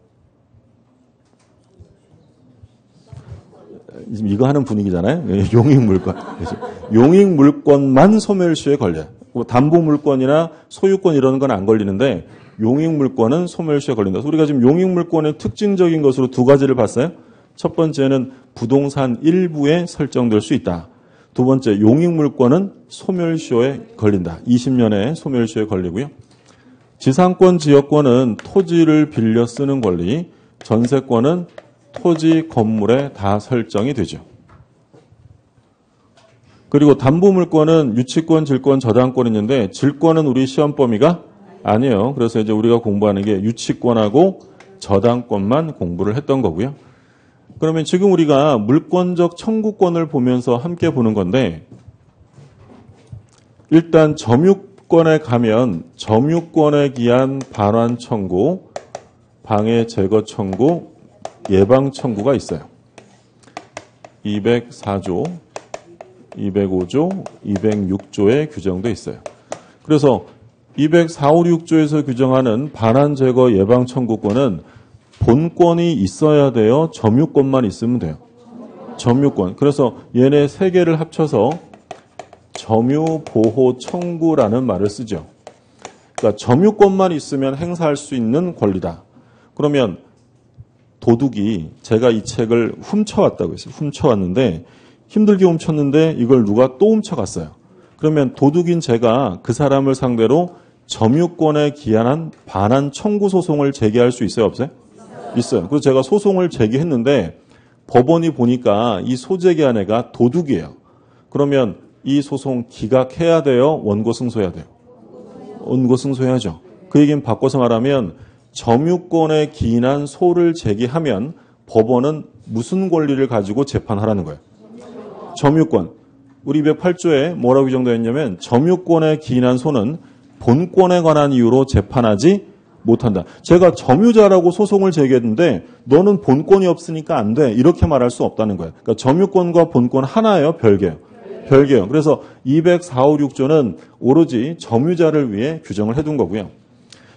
지금 이거 하는 분위기잖아요. 용익 물권. 용익 물권만 소멸시효에 걸려요. 담보 물권이나 소유권 이런 건 안 걸리는데 용익 물권은 소멸시효에 걸린다. 우리가 지금 용익 물권의 특징적인 것으로 두 가지를 봤어요. 첫 번째는 부동산 일부에 설정될 수 있다. 두 번째, 용익 물권은 소멸시효에 걸린다. 20년에 소멸시효에 걸리고요. 지상권, 지역권은 토지를 빌려 쓰는 권리, 전세권은 토지, 건물에 다 설정이 되죠. 그리고 담보물권은 유치권, 질권, 저당권이 있는데 질권은 우리 시험 범위가 아니에요. 그래서 이제 우리가 공부하는 게 유치권하고 저당권만 공부를 했던 거고요. 그러면 지금 우리가 물권적 청구권을 보면서 함께 보는 건데, 일단 점유권에 가면 점유권에 기한 반환 청구, 방해 제거 청구, 예방 청구가 있어요. 204조, 205조, 206조에 규정돼 있어요. 그래서 204, 5, 6조에서 규정하는 반환 제거 예방 청구권은 본권이 있어야 돼요? 점유권만 있으면 돼요? 점유권. 그래서 얘네 세 개를 합쳐서 점유 보호 청구라는 말을 쓰죠. 그러니까 점유권만 있으면 행사할 수 있는 권리다. 그러면 도둑이 제가 이 책을 훔쳐왔다고 했어요. 훔쳐왔는데 힘들게 훔쳤는데 이걸 누가 또 훔쳐갔어요. 그러면 도둑인 제가 그 사람을 상대로 점유권에 기한한 반환 청구 소송을 제기할 수 있어요? 없어요? 있어요. 그래서 제가 소송을 제기했는데 법원이 보니까 이 소제기한 애가 도둑이에요. 그러면 이 소송 기각해야 돼요? 원고 승소해야 돼요? 원고 승소해야죠. 그 얘기는 바꿔서 말하면 점유권에 기인한 소를 제기하면 법원은 무슨 권리를 가지고 재판하라는 거예요? 점유권. 우리 208조에 뭐라고 규정되어 있냐면 점유권에 기인한 소는 본권에 관한 이유로 재판하지 못한다. 제가 점유자라고 소송을 제기했는데 너는 본권이 없으니까 안 돼. 이렇게 말할 수 없다는 거예요. 그러니까 점유권과 본권 하나예요? 별개예요? 별개예요. 그래서 204, 5, 6조는 오로지 점유자를 위해 규정을 해둔 거고요.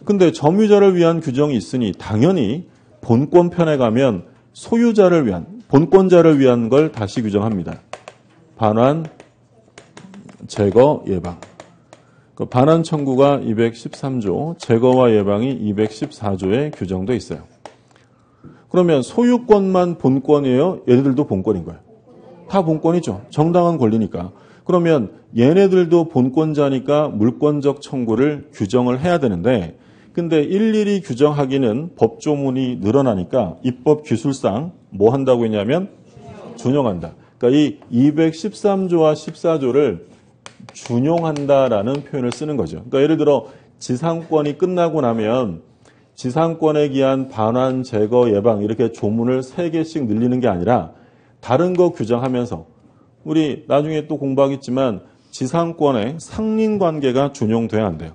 근데 점유자를 위한 규정이 있으니 당연히 본권편에 가면 소유자를 위한, 본권자를 위한 걸 다시 규정합니다. 반환, 제거, 예방. 그 반환 청구가 213조, 제거와 예방이 214조에 규정돼 있어요. 그러면 소유권만 본권이에요? 얘네들도 본권인 거예요. 다 본권이죠. 정당한 권리니까. 그러면 얘네들도 본권자니까 물권적 청구를 규정을 해야 되는데, 근데 일일이 규정하기는 법조문이 늘어나니까 입법 기술상 뭐 한다고 했냐면 준용한다. 그러니까 이 213조와 14조를 준용한다라는 표현을 쓰는 거죠. 그러니까 예를 들어 지상권이 끝나고 나면 지상권에 기한 반환, 제거, 예방 이렇게 조문을 3개씩 늘리는 게 아니라 다른 거 규정하면서 우리 나중에 또 공부하겠지만 지상권의 상린관계가 준용돼야 한대요.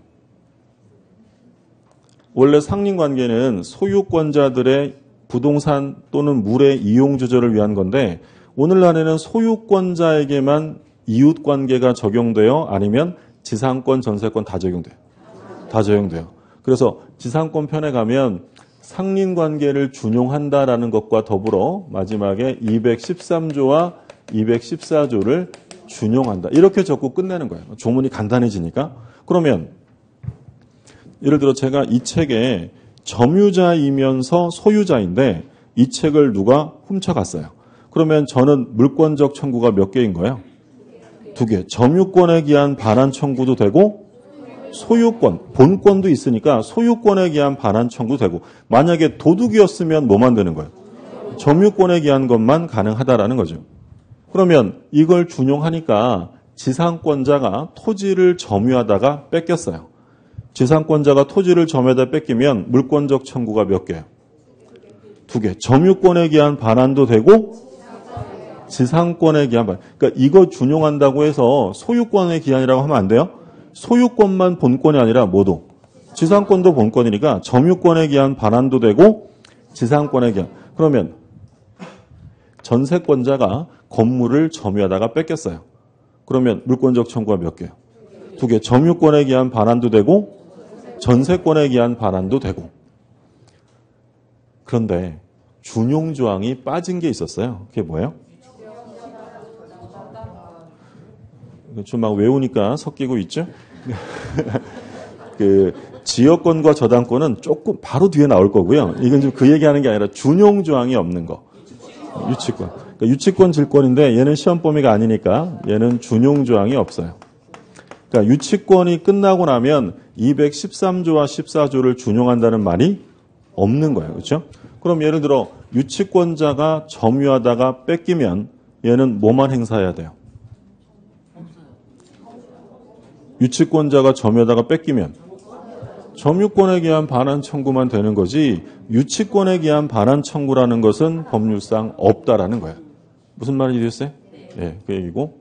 원래 상린관계는 소유권자들의 부동산 또는 물의 이용 조절을 위한 건데 오늘날에는 소유권자에게만 이웃관계가 적용돼요? 아니면 지상권, 전세권 다 적용돼요? 다 적용돼요. 그래서 지상권 편에 가면 상린관계를 준용한다라는 것과 더불어 마지막에 213조와 214조를 준용한다. 이렇게 적고 끝내는 거예요. 조문이 간단해지니까. 그러면 예를 들어 제가 이 책에 점유자이면서 소유자인데 이 책을 누가 훔쳐갔어요. 그러면 저는 물권적 청구가 몇 개인 거예요? 2개. 점유권에 기한 반환 청구도 되고 소유권, 본권도 있으니까 소유권에 기한 반환 청구도 되고 만약에 도둑이었으면 뭐만 되는 거예요? 점유권에 기한 것만 가능하다라는 거죠. 그러면 이걸 준용하니까 지상권자가 토지를 점유하다가 뺏겼어요. 지상권자가 토지를 점유하다 뺏기면 물권적 청구가 몇 개예요? 2개. 점유권에 기한 반환도 되고 지상권에 기한 반환. 그러니까 이거 준용한다고 해서 소유권의 기한이라고 하면 안 돼요? 소유권만 본권이 아니라 모두. 지상권도 본권이니까 점유권에 기한 반환도 되고 지상권에 기한. 그러면 전세권자가 건물을 점유하다가 뺏겼어요. 그러면 물권적 청구가 몇 개예요? 2개. 점유권에 기한 반환도 되고 전세권에 기한 반환도 되고. 그런데 준용조항이 빠진 게 있었어요. 그게 뭐예요? 좀 막 외우니까 섞이고 있죠? 그 지역권과 저당권은 조금 바로 뒤에 나올 거고요. 이건 좀 그 얘기하는 게 아니라 준용조항이 없는 거. 유치권. 그러니까 유치권 질권인데 얘는 시험 범위가 아니니까 얘는 준용조항이 없어요. 그러니까 유치권이 끝나고 나면 213조와 14조를 준용한다는 말이 없는 거예요. 그렇죠? 그럼 예를 들어 유치권자가 점유하다가 뺏기면 얘는 뭐만 행사해야 돼요? 유치권자가 점유하다가 뺏기면 점유권에 기한 반환 청구만 되는 거지 유치권에 기한 반환 청구라는 것은 법률상 없다라는 거예요. 무슨 말인지 이해했어요? 네, 그 얘기고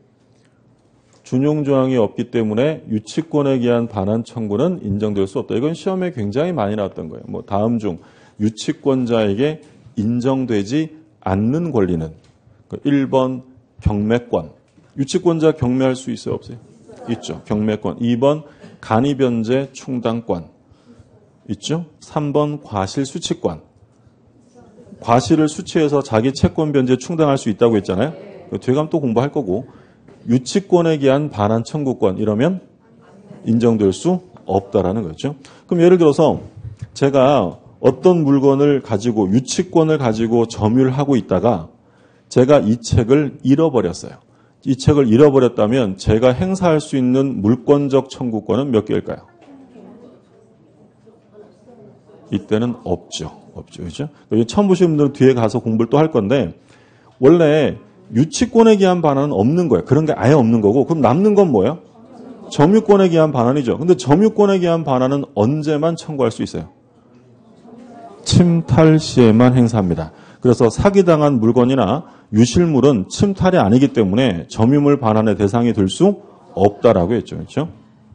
준용조항이 없기 때문에 유치권에 기한 반환 청구는 인정될 수 없다. 이건 시험에 굉장히 많이 나왔던 거예요. 뭐 다음 중 유치권자에게 인정되지 않는 권리는 1번 경매권. 유치권자 경매할 수 있어요? 없어요? 있죠. 경매권. 2번 간이변제 충당권. 있죠. 3번 과실수취권. 과실을 수취해서 자기 채권 변제 충당할 수 있다고 했잖아요. 뒤에 가면 또 공부할 거고. 유치권에 기한 반환 청구권 이러면 인정될 수 없다라는 거죠. 그럼 예를 들어서 제가 어떤 물건을 가지고 유치권을 가지고 점유를 하고 있다가 제가 이 책을 잃어버렸어요. 이 책을 잃어버렸다면 제가 행사할 수 있는 물권적 청구권은 몇 개일까요? 이때는 없죠. 없죠. 그렇죠? 처음 보시는 분들은 뒤에 가서 공부를 또 할 건데 원래 유치권에 기한 반환은 없는 거예요. 그런 게 아예 없는 거고 그럼 남는 건 뭐예요? 점유권에 기한 반환이죠. 근데 점유권에 기한 반환은 언제만 청구할 수 있어요? 침탈 시에만 행사합니다. 그래서 사기당한 물건이나 유실물은 침탈이 아니기 때문에 점유물 반환의 대상이 될 수 없다라고 했죠. 그렇죠?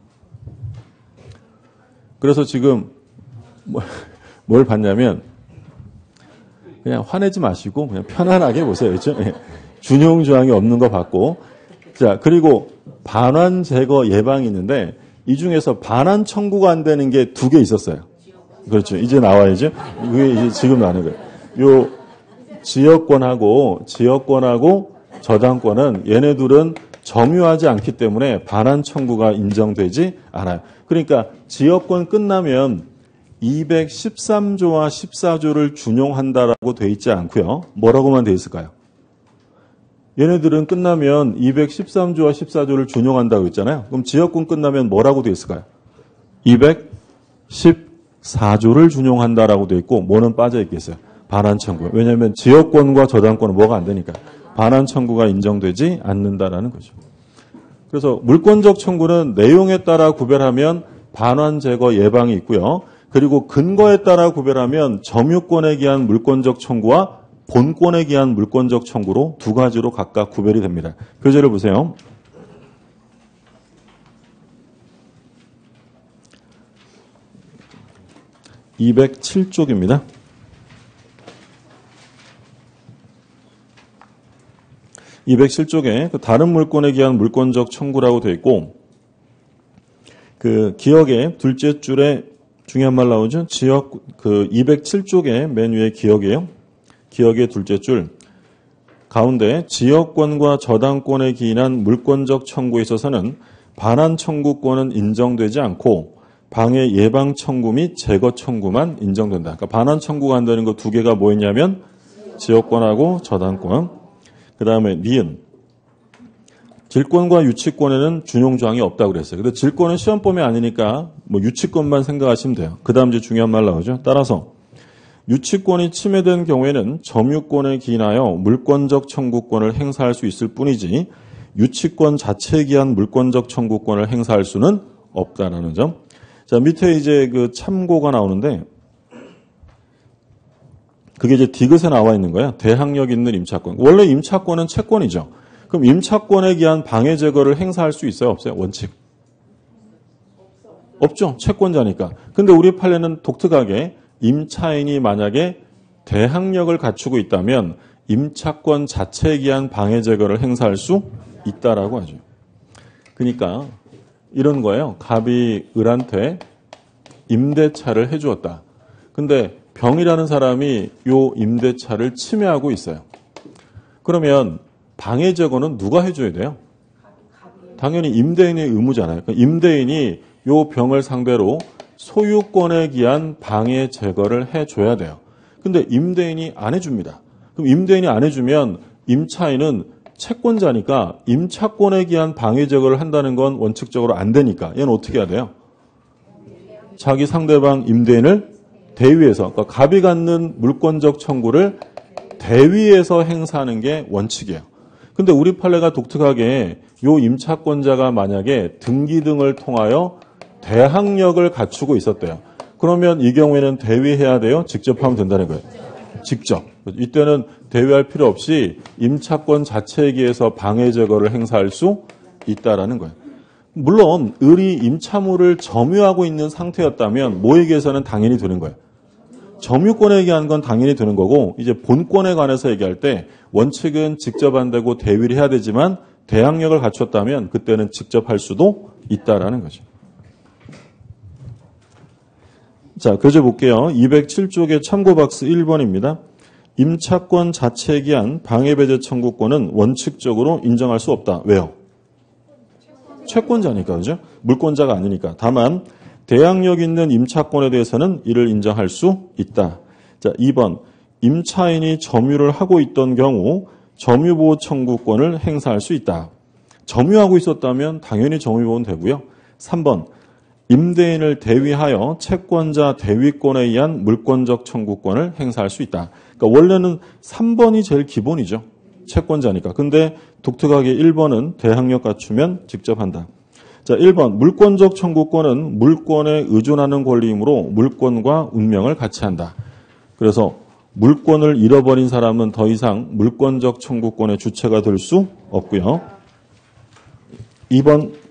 그래서 지금 뭘 봤냐면 그냥 화내지 마시고 그냥 편안하게 보세요. 그렇죠? 준용조항이 없는 거 봤고 자 그리고 반환 제거 예방이 있는데 이 중에서 반환 청구가 안 되는 게 두 개 있었어요. 그렇죠. 이제 나와야죠. 그게 이제 지금 나는 거예요. 요 지역권하고 저당권은 얘네 둘은 점유하지 않기 때문에 반환 청구가 인정되지 않아요. 그러니까 지역권 끝나면 213조와 14조를 준용한다라고 돼 있지 않고요. 뭐라고만 돼 있을까요? 얘네들은 끝나면 213조와 14조를 준용한다고 했잖아요. 그럼 지역권 끝나면 뭐라고 돼 있을까요? 214조를 준용한다라고 돼 있고 뭐는 빠져 있겠어요? 반환 청구. 왜냐하면 지역권과 저당권은 뭐가 안 되니까 반환 청구가 인정되지 않는다라는 거죠. 그래서 물권적 청구는 내용에 따라 구별하면 반환 제거 예방이 있고요. 그리고 근거에 따라 구별하면 점유권에 기한 물권적 청구와 본권에 기한 물권적 청구로 두 가지로 각각 구별이 됩니다. 교재를 보세요. (207쪽입니다) 207쪽에 다른 물권에 기한 물권적 청구라고 되어 있고 그 기억의 둘째 줄에 중요한 말 나오죠. 지역 207쪽에 맨 위에 기억이에요. 기억의 둘째 줄 가운데 지역권과 저당권에 기인한 물권적 청구에 있어서는 반환 청구권은 인정되지 않고 방해 예방 청구 및 제거 청구만 인정된다. 그러니까 반환 청구가 한다는 거 두 개가 뭐였냐면 지역권하고 저당권. 그 다음에 니은 질권과 유치권에는 준용 조항이 없다고 그랬어요. 근데 질권은 시험범위 아니니까 뭐 유치권만 생각하시면 돼요. 그 다음 이제 중요한 말 나오죠. 따라서 유치권이 침해된 경우에는 점유권에 기인하여 물권적 청구권을 행사할 수 있을 뿐이지 유치권 자체에 기한 물권적 청구권을 행사할 수는 없다라는 점. 자, 밑에 이제 그 참고가 나오는데 그게 이제 디귿에 나와 있는 거예요. 대항력 있는 임차권. 원래 임차권은 채권이죠. 그럼 임차권에 기한 방해 제거를 행사할 수 있어요? 없어요? 원칙. 없죠. 채권자니까. 근데 우리 판례는 독특하게 임차인이 만약에 대항력을 갖추고 있다면 임차권 자체에 기한 방해 제거를 행사할 수 있다라고 하죠. 그러니까 이런 거예요. 갑이 을한테 임대차를 해주었다. 근데 병이라는 사람이 요 임대차를 침해하고 있어요. 그러면 방해 제거는 누가 해줘야 돼요? 당연히 임대인의 의무잖아요. 그러니까 임대인이 요 병을 상대로 소유권에 기한 방해 제거를 해줘야 돼요. 근데 임대인이 안 해줍니다. 그럼 임대인이 안 해주면 임차인은 채권자니까 임차권에 기한 방해 제거를 한다는 건 원칙적으로 안 되니까 얘는 어떻게 해야 돼요? 자기 상대방 임대인을 대위에서, 그러니까 갑이 갖는 물권적 청구를 대위에서 행사하는 게 원칙이에요. 근데 우리 판례가 독특하게 요 임차권자가 만약에 등기 등을 통하여 대항력을 갖추고 있었대요. 그러면 이 경우에는 대위해야 돼요? 직접 하면 된다는 거예요. 직접. 이때는 대위할 필요 없이 임차권 자체에 기해서 방해 제거를 행사할 수 있다라는 거예요. 물론 을이 임차물을 점유하고 있는 상태였다면 뭐에게서는 당연히 되는 거예요. 점유권에 얘기하는 건 당연히 되는 거고 이제 본권에 관해서 얘기할 때 원칙은 직접 안 되고 대위를 해야 되지만 대항력을 갖췄다면 그때는 직접 할 수도 있다라는 거죠. 자, 교재 볼게요. 207쪽의 참고 박스 1번입니다. 임차권 자체에 기한 방해배제 청구권은 원칙적으로 인정할 수 없다. 왜요? 채권자니까, 그죠? 물권자가 아니니까. 다만 대항력 있는 임차권에 대해서는 이를 인정할 수 있다. 자, 2번. 임차인이 점유를 하고 있던 경우 점유보호 청구권을 행사할 수 있다. 점유하고 있었다면 당연히 점유보호는 되고요. 3번. 임대인을 대위하여 채권자 대위권에 의한 물권적 청구권을 행사할 수 있다. 그러니까 원래는 3번이 제일 기본이죠. 채권자니까. 근데 독특하게 1번은 대항력 갖추면 직접 한다. 자, 1번. 물권적 청구권은 물권에 의존하는 권리이므로 물권과 운명을 같이 한다. 그래서 물권을 잃어버린 사람은 더 이상 물권적 청구권의 주체가 될 수 없고요. 2번.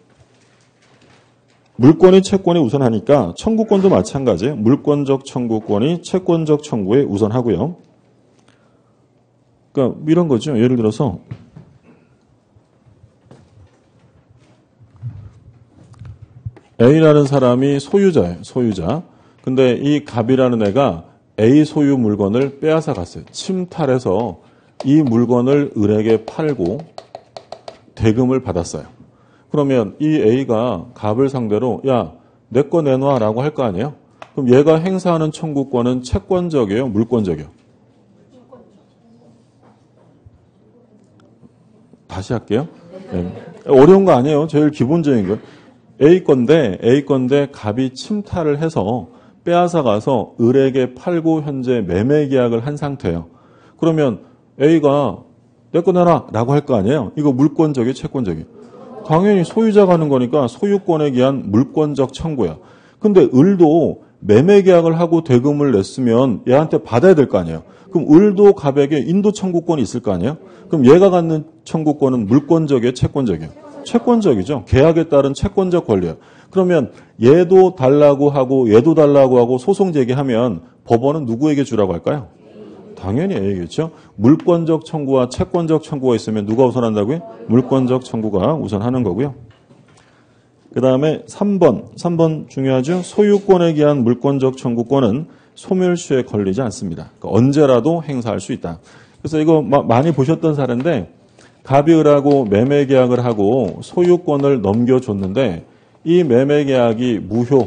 물권이 채권에 우선하니까 청구권도 마찬가지예요. 물권적 청구권이 채권적 청구에 우선하고요. 그러니까 이런 거죠. 예를 들어서 A라는 사람이 소유자예요. 소유자. 근데 이 갑이라는 애가 A 소유 물건을 빼앗아 갔어요. 침탈해서 이 물건을 을에게 팔고 대금을 받았어요. 그러면 이 A가 갑을 상대로 야, 내 거 내놔 라고 할 거 아니에요? 그럼 얘가 행사하는 청구권은 채권적이에요? 물권적이에요? 다시 할게요. 네. 어려운 거 아니에요. 제일 기본적인 거예요. A 건데 갑이 침탈을 해서 빼앗아 가서 을에게 팔고 현재 매매 계약을 한 상태예요. 그러면 A가 내 거 내놔 라고 할 거 아니에요. 이거 물권적이에요? 채권적이에요? 당연히 소유자가 하는 거니까 소유권에 기한 물권적 청구야. 근데 을도 매매 계약을 하고 대금을 냈으면 얘한테 받아야 될 거 아니에요. 그럼 을도 갑에게 인도 청구권이 있을 거 아니에요? 그럼 얘가 갖는 청구권은 물권적이에요? 채권적이에요? 채권적이죠. 계약에 따른 채권적 권리예요. 그러면 얘도 달라고 하고 얘도 달라고 하고 소송 제기하면 법원은 누구에게 주라고 할까요? 당연히 A겠죠. 물권적 청구와 채권적 청구가 있으면 누가 우선한다고요? 물권적 청구가 우선하는 거고요. 그 다음에 3번 중요하죠. 소유권에 기한 물권적 청구권은 소멸시효에 걸리지 않습니다. 그러니까 언제라도 행사할 수 있다. 그래서 이거 많이 보셨던 사례인데 갑이 을하고 매매 계약을 하고 소유권을 넘겨줬는데 이 매매 계약이 무효,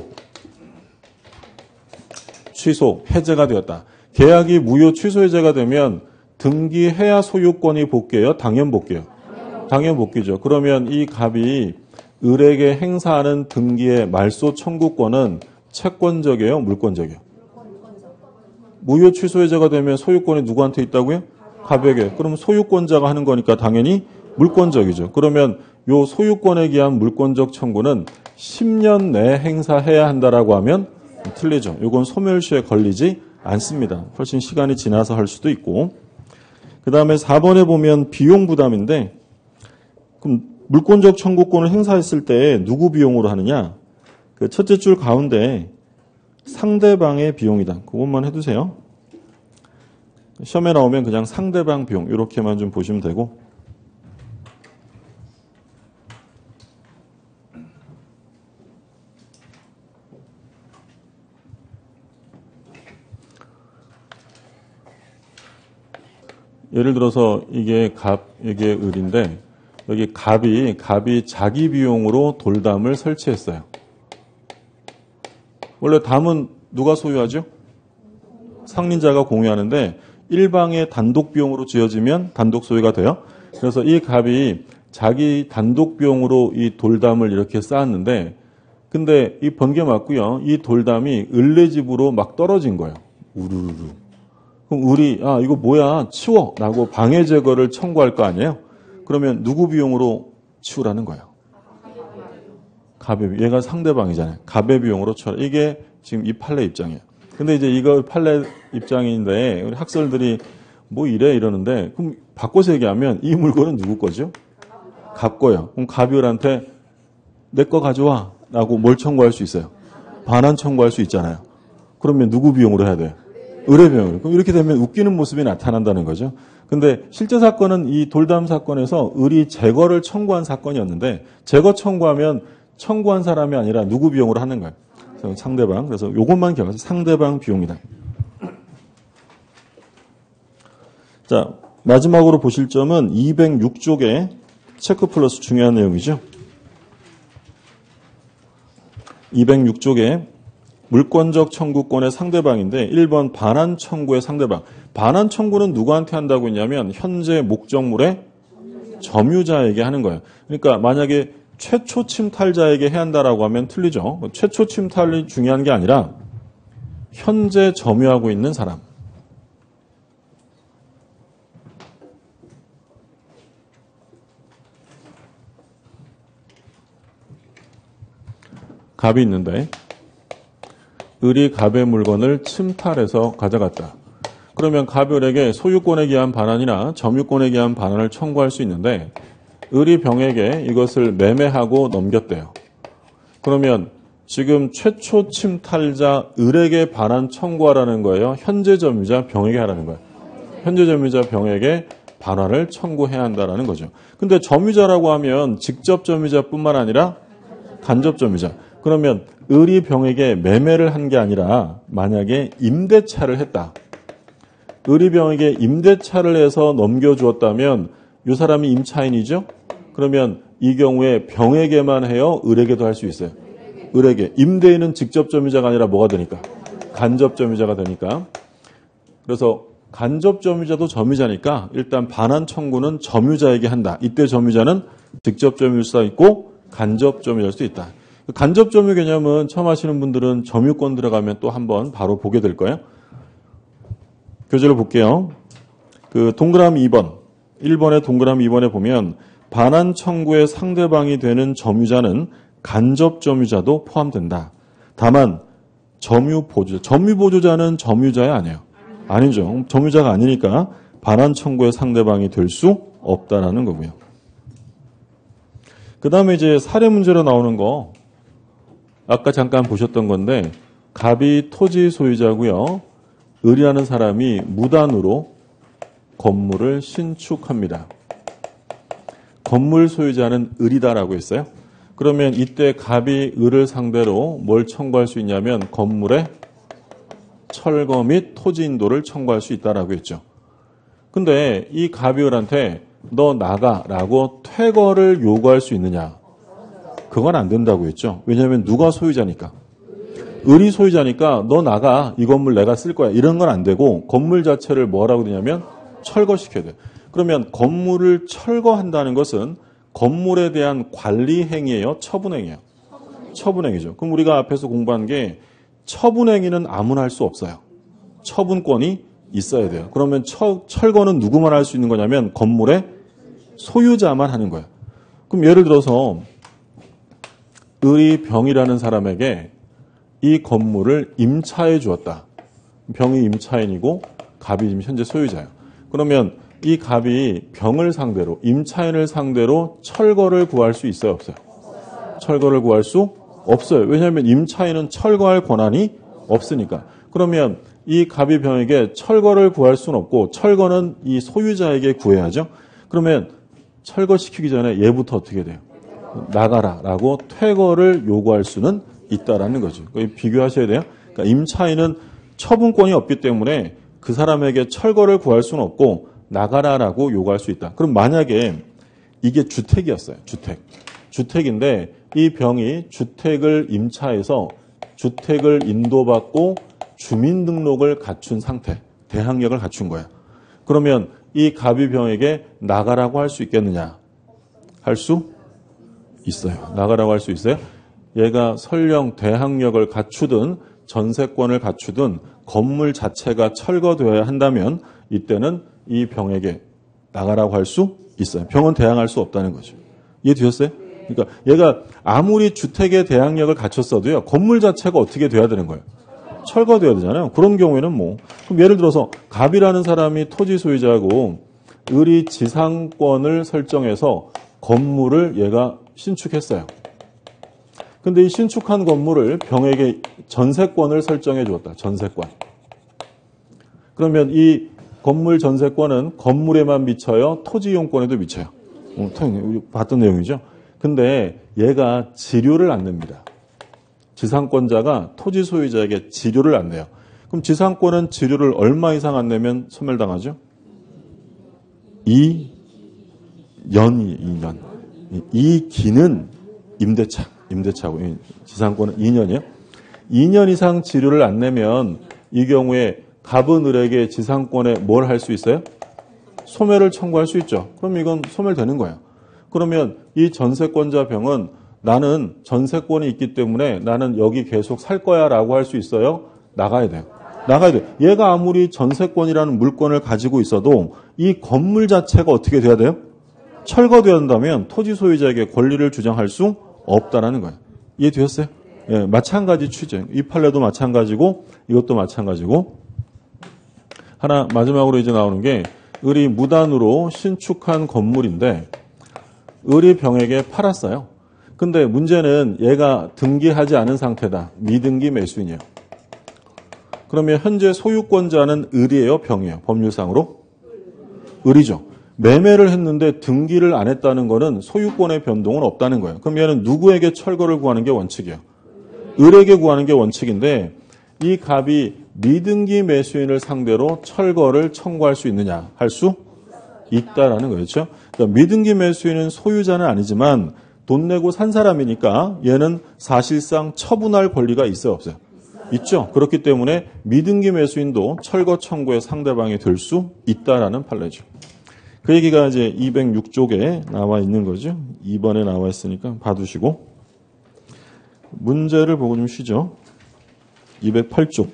취소, 해제가 되었다. 계약이 무효, 취소, 해제가 되면 등기해야 소유권이 복귀해요? 당연 복귀해요? 당연 복귀죠. 그러면 이 갑이 을에게 행사하는 등기의 말소 청구권은 채권적이에요? 물권적이에요? 무효, 취소, 해제가 되면 소유권이 누구한테 있다고요? 갑에게. 그럼 소유권자가 하는 거니까 당연히 물권적이죠. 그러면 요 소유권에 기한 물권적 청구는 10년 내에 행사해야 한다라고 하면 틀리죠. 요건 소멸시효에 걸리지 않습니다. 훨씬 시간이 지나서 할 수도 있고. 그 다음에 4번에 보면 비용 부담인데 그럼 물권적 청구권을 행사했을 때 누구 비용으로 하느냐? 그 첫째 줄 가운데 상대방의 비용이다. 그것만 해두세요. 시험에 나오면 그냥 상대방 비용 이렇게만 좀 보시면 되고 예를 들어서 이게 갑, 이게 을인데 여기 갑이 자기 비용으로 돌담을 설치했어요. 원래 담은 누가 소유하죠? 상린자가 공유하는데 일방의 단독 비용으로 지어지면 단독 소유가 돼요. 그래서 이 갑이 자기 단독 비용으로 이 돌담을 이렇게 쌓았는데 근데 이 번개 맞고요. 이 돌담이 을네 집으로 막 떨어진 거예요. 우르르. 그럼 을이 이거 뭐야 치워 라고 방해 제거를 청구할 거 아니에요. 그러면 누구 비용으로 치우라는 거예요. 갑의 얘가 상대방이잖아요. 갑의 비용으로 치워라. 이게 지금 이 판례 입장이에요. 근데 이제 이거 판례 입장인데 우리 학설들이 뭐 이래 이러는데 그럼 바꿔서 얘기하면 이 물건은 누구 거죠? 갑 거예요. 그럼 갑이 을한테 내 거 가져와 라고 뭘 청구할 수 있어요? 반환 청구할 수 있잖아요. 그러면 누구 비용으로 해야 돼요? 을의 비용으로. 그럼 이렇게 되면 웃기는 모습이 나타난다는 거죠. 근데 실제 사건은 이 돌담 사건에서 을이 제거를 청구한 사건이었는데 제거 청구하면 청구한 사람이 아니라 누구 비용으로 하는 거예요. 그래서 상대방. 그래서 이것만 기억하세요. 상대방 비용이다. 자, 마지막으로 보실 점은 206쪽에 체크 플러스 중요한 내용이죠. 206쪽에 물권적 청구권의 상대방인데 1번 반환 청구의 상대방. 반환 청구는 누구한테 한다고 했냐면 현재 목적물의 점유자에게 하는 거예요. 그러니까 만약에 최초 침탈자에게 해야 한다라고 하면 틀리죠. 최초 침탈이 중요한 게 아니라 현재 점유하고 있는 사람. 갑이 있는데 을이 갑의 물건을 침탈해서 가져갔다. 그러면 갑이 을에게 소유권에 기한 반환이나 점유권에 기한 반환을 청구할 수 있는데 을이 병에게 이것을 매매하고 넘겼대요. 그러면 지금 최초 침탈자 을에게 반환 청구하라는 거예요. 현재 점유자 병에게 하라는 거예요. 현재 점유자 병에게 반환을 청구해야 한다는 거죠. 근데 점유자라고 하면 직접 점유자뿐만 아니라 간접점유자. 그러면 을이 병에게 매매를 한 게 아니라 만약에 임대차를 했다. 을이 병에게 임대차를 해서 넘겨주었다면 이 사람이 임차인이죠? 그러면 이 경우에 병에게만 해요? 을에게도 할 수 있어요? 을에게. 임대인은 직접점유자가 아니라 뭐가 되니까? 간접점유자가 되니까. 그래서 간접점유자도 점유자니까 일단 반환 청구는 점유자에게 한다. 이때 점유자는 직접점유일 수 있고 간접점유일 수 있다. 간접점유 개념은 처음 하시는 분들은 점유권 들어가면 또 한번 바로 보게 될 거예요. 교재를 볼게요. 그 동그라미 2번, 1번에 동그라미 2번에 보면 반환 청구의 상대방이 되는 점유자는 간접점유자도 포함된다. 다만 점유보조자는 점유자야 아니에요. 아니죠. 점유자가 아니니까 반환 청구의 상대방이 될 수 없다라는 거고요. 그 다음에 이제 사례 문제로 나오는 거 아까 잠깐 보셨던 건데 갑이 토지 소유자고요. 을이라는 사람이 무단으로 건물을 신축합니다. 건물 소유자는 을이다라고 했어요. 그러면 이때 갑이 을을 상대로 뭘 청구할 수 있냐면 건물의 철거 및 토지 인도를 청구할 수 있다라고 했죠. 근데 이 갑이 을한테 너 나가라고 퇴거를 요구할 수 있느냐? 그건 안 된다고 했죠. 왜냐하면 누가 소유자니까. 을이 소유자니까 너 나가. 이 건물 내가 쓸 거야. 이런 건 안 되고 건물 자체를 뭐라고 되냐면 철거시켜야 돼. 그러면 건물을 철거한다는 것은 건물에 대한 관리 행위예요? 처분 행위예요? 처분 행위죠. 그럼 우리가 앞에서 공부한 게 처분 행위는 아무나 할 수 없어요. 처분권이 있어야 돼요. 그러면 철거는 누구만 할 수 있는 거냐면 건물의 소유자만 하는 거예요. 그럼 예를 들어서 을이 병이라는 사람에게 이 건물을 임차해 주었다. 병이 임차인이고 갑이 지금 현재 소유자예요. 그러면 이 갑이 병을 상대로 임차인을 상대로 철거를 구할 수 있어요? 없어요? 철거를 구할 수 없어요. 왜냐하면 임차인은 철거할 권한이 없으니까. 그러면 이 갑이 병에게 철거를 구할 수는 없고 철거는 이 소유자에게 구해야죠. 그러면 철거시키기 전에 얘부터 어떻게 돼요? 나가라라고 퇴거를 요구할 수는 있다라는 거죠. 비교하셔야 돼요. 그러니까 임차인은 처분권이 없기 때문에 그 사람에게 철거를 구할 수는 없고 나가라라고 요구할 수 있다. 그럼 만약에 이게 주택이었어요. 주택인데 이 병이 주택을 임차해서 주택을 인도받고 주민등록을 갖춘 상태, 대항력을 갖춘 거예요. 그러면 이 갑이 병에게 나가라고 할 수 있겠느냐? 할 수 있어요. 나가라고 할 수 있어요. 얘가 설령 대항력을 갖추든 전세권을 갖추든 건물 자체가 철거되어야 한다면 이때는 이 병에게 나가라고 할 수 있어요. 병은 대항할 수 없다는 거죠. 이해되셨어요? 그러니까 얘가 아무리 주택의 대항력을 갖췄어도요. 건물 자체가 어떻게 돼야 되는 거예요? 철거돼야 되잖아요. 그런 경우에는 뭐 그럼 예를 들어서 갑이라는 사람이 토지 소유자고 을이 지상권을 설정해서 건물을 얘가 신축했어요. 근데 이 신축한 건물을 병에게 전세권을 설정해 주었다. 전세권. 그러면 이 건물 전세권은 건물에만 미쳐요? 토지 이용권에도 미쳐요? 우리 봤던 내용이죠. 근데 얘가 지료를 안 냅니다. 지상권자가 토지 소유자에게 지료를 안 내요. 그럼 지상권은 지료를 얼마 이상 안 내면 소멸당하죠? 2년. 이 기는 임대차고 지상권은 2년이요. 2년 이상 지료를 안 내면 이 경우에 갑은 을에게 지상권에 뭘 할 수 있어요? 소멸을 청구할 수 있죠. 그럼 이건 소멸되는 거예요. 그러면 이 전세권자 병은 나는 전세권이 있기 때문에 나는 여기 계속 살 거야 라고 할 수 있어요? 나가야 돼요. 얘가 아무리 전세권이라는 물권을 가지고 있어도 이 건물 자체가 어떻게 돼야 돼요? 철거되어야 한다면 토지 소유자에게 권리를 주장할 수 없다라는 거예요. 이해되셨어요? 예, 마찬가지 취지. 이 판례도 마찬가지고 이것도 마찬가지고 하나 마지막으로 이제 나오는 게 을이 무단으로 신축한 건물인데 을이 병에게 팔았어요. 근데 문제는 얘가 등기하지 않은 상태다. 미등기 매수인이에요. 그러면 현재 소유권자는 을이에요? 병이에요? 법률상으로? 을이죠. 매매를 했는데 등기를 안 했다는 거는 소유권의 변동은 없다는 거예요. 그럼 얘는 누구에게 철거를 구하는 게 원칙이에요? 을에게 구하는 게 원칙인데 이 갑이 미등기 매수인을 상대로 철거를 청구할 수 있느냐? 할 수 있다라는 거죠. 그러니까 미등기 매수인은 소유자는 아니지만 돈 내고 산 사람이니까 얘는 사실상 처분할 권리가 있어요, 없어요? 있죠. 그렇기 때문에 미등기 매수인도 철거 청구의 상대방이 될 수 있다라는 판례죠. 그 얘기가 이제 206쪽에 나와 있는 거죠. 2번에 나와 있으니까 봐두시고. 문제를 보고 좀 쉬죠. 208쪽.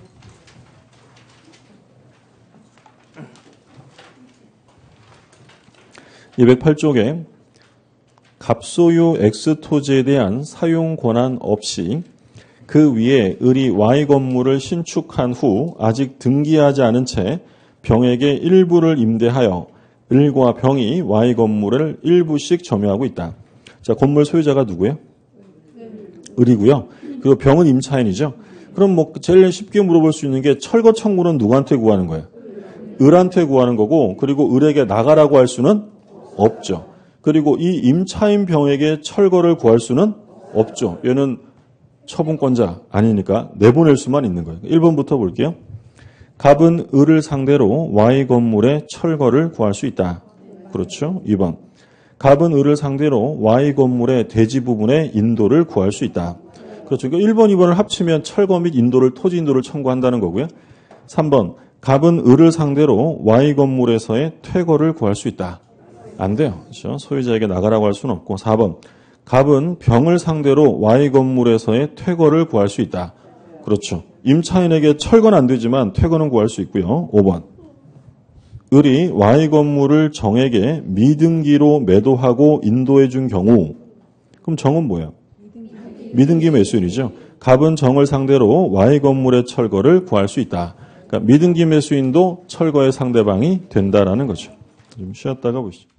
208쪽에 갑소유 X토지에 대한 사용 권한 없이 그 위에 을이 Y 건물을 신축한 후 아직 등기하지 않은 채 병에게 일부를 임대하여 을과 병이 Y 건물을 일부씩 점유하고 있다. 자, 건물 소유자가 누구예요? 을이고요. 그리고 병은 임차인이죠. 그럼 뭐 제일 쉽게 물어볼 수 있는 게 철거 청구는 누구한테 구하는 거예요? 을한테 구하는 거고, 그리고 을에게 나가라고 할 수는 없죠. 그리고 이 임차인 병에게 철거를 구할 수는 없죠. 얘는 처분권자 아니니까 내보낼 수만 있는 거예요. 1번부터 볼게요. 갑은 을을 상대로 Y 건물의 철거를 구할 수 있다. 그렇죠. 2번. 갑은 을을 상대로 Y 건물의 대지 부분의 인도를 구할 수 있다. 그렇죠. 그러니까 1번, 2번을 합치면 철거 및 인도를, 토지 인도를 청구한다는 거고요. 3번. 갑은 을을 상대로 Y 건물에서의 퇴거를 구할 수 있다. 안 돼요. 그렇죠. 소유자에게 나가라고 할 수는 없고. 4번. 갑은 병을 상대로 Y 건물에서의 퇴거를 구할 수 있다. 그렇죠. 임차인에게 철거는 안 되지만 퇴거는 구할 수 있고요. 5번. 을이 Y 건물을 정에게 미등기로 매도하고 인도해 준 경우, 그럼 정은 뭐예요? 미등기 매수인이죠. 갑은 정을 상대로 Y 건물의 철거를 구할 수 있다. 그러니까 미등기 매수인도 철거의 상대방이 된다라는 거죠. 좀 쉬었다가 보시죠.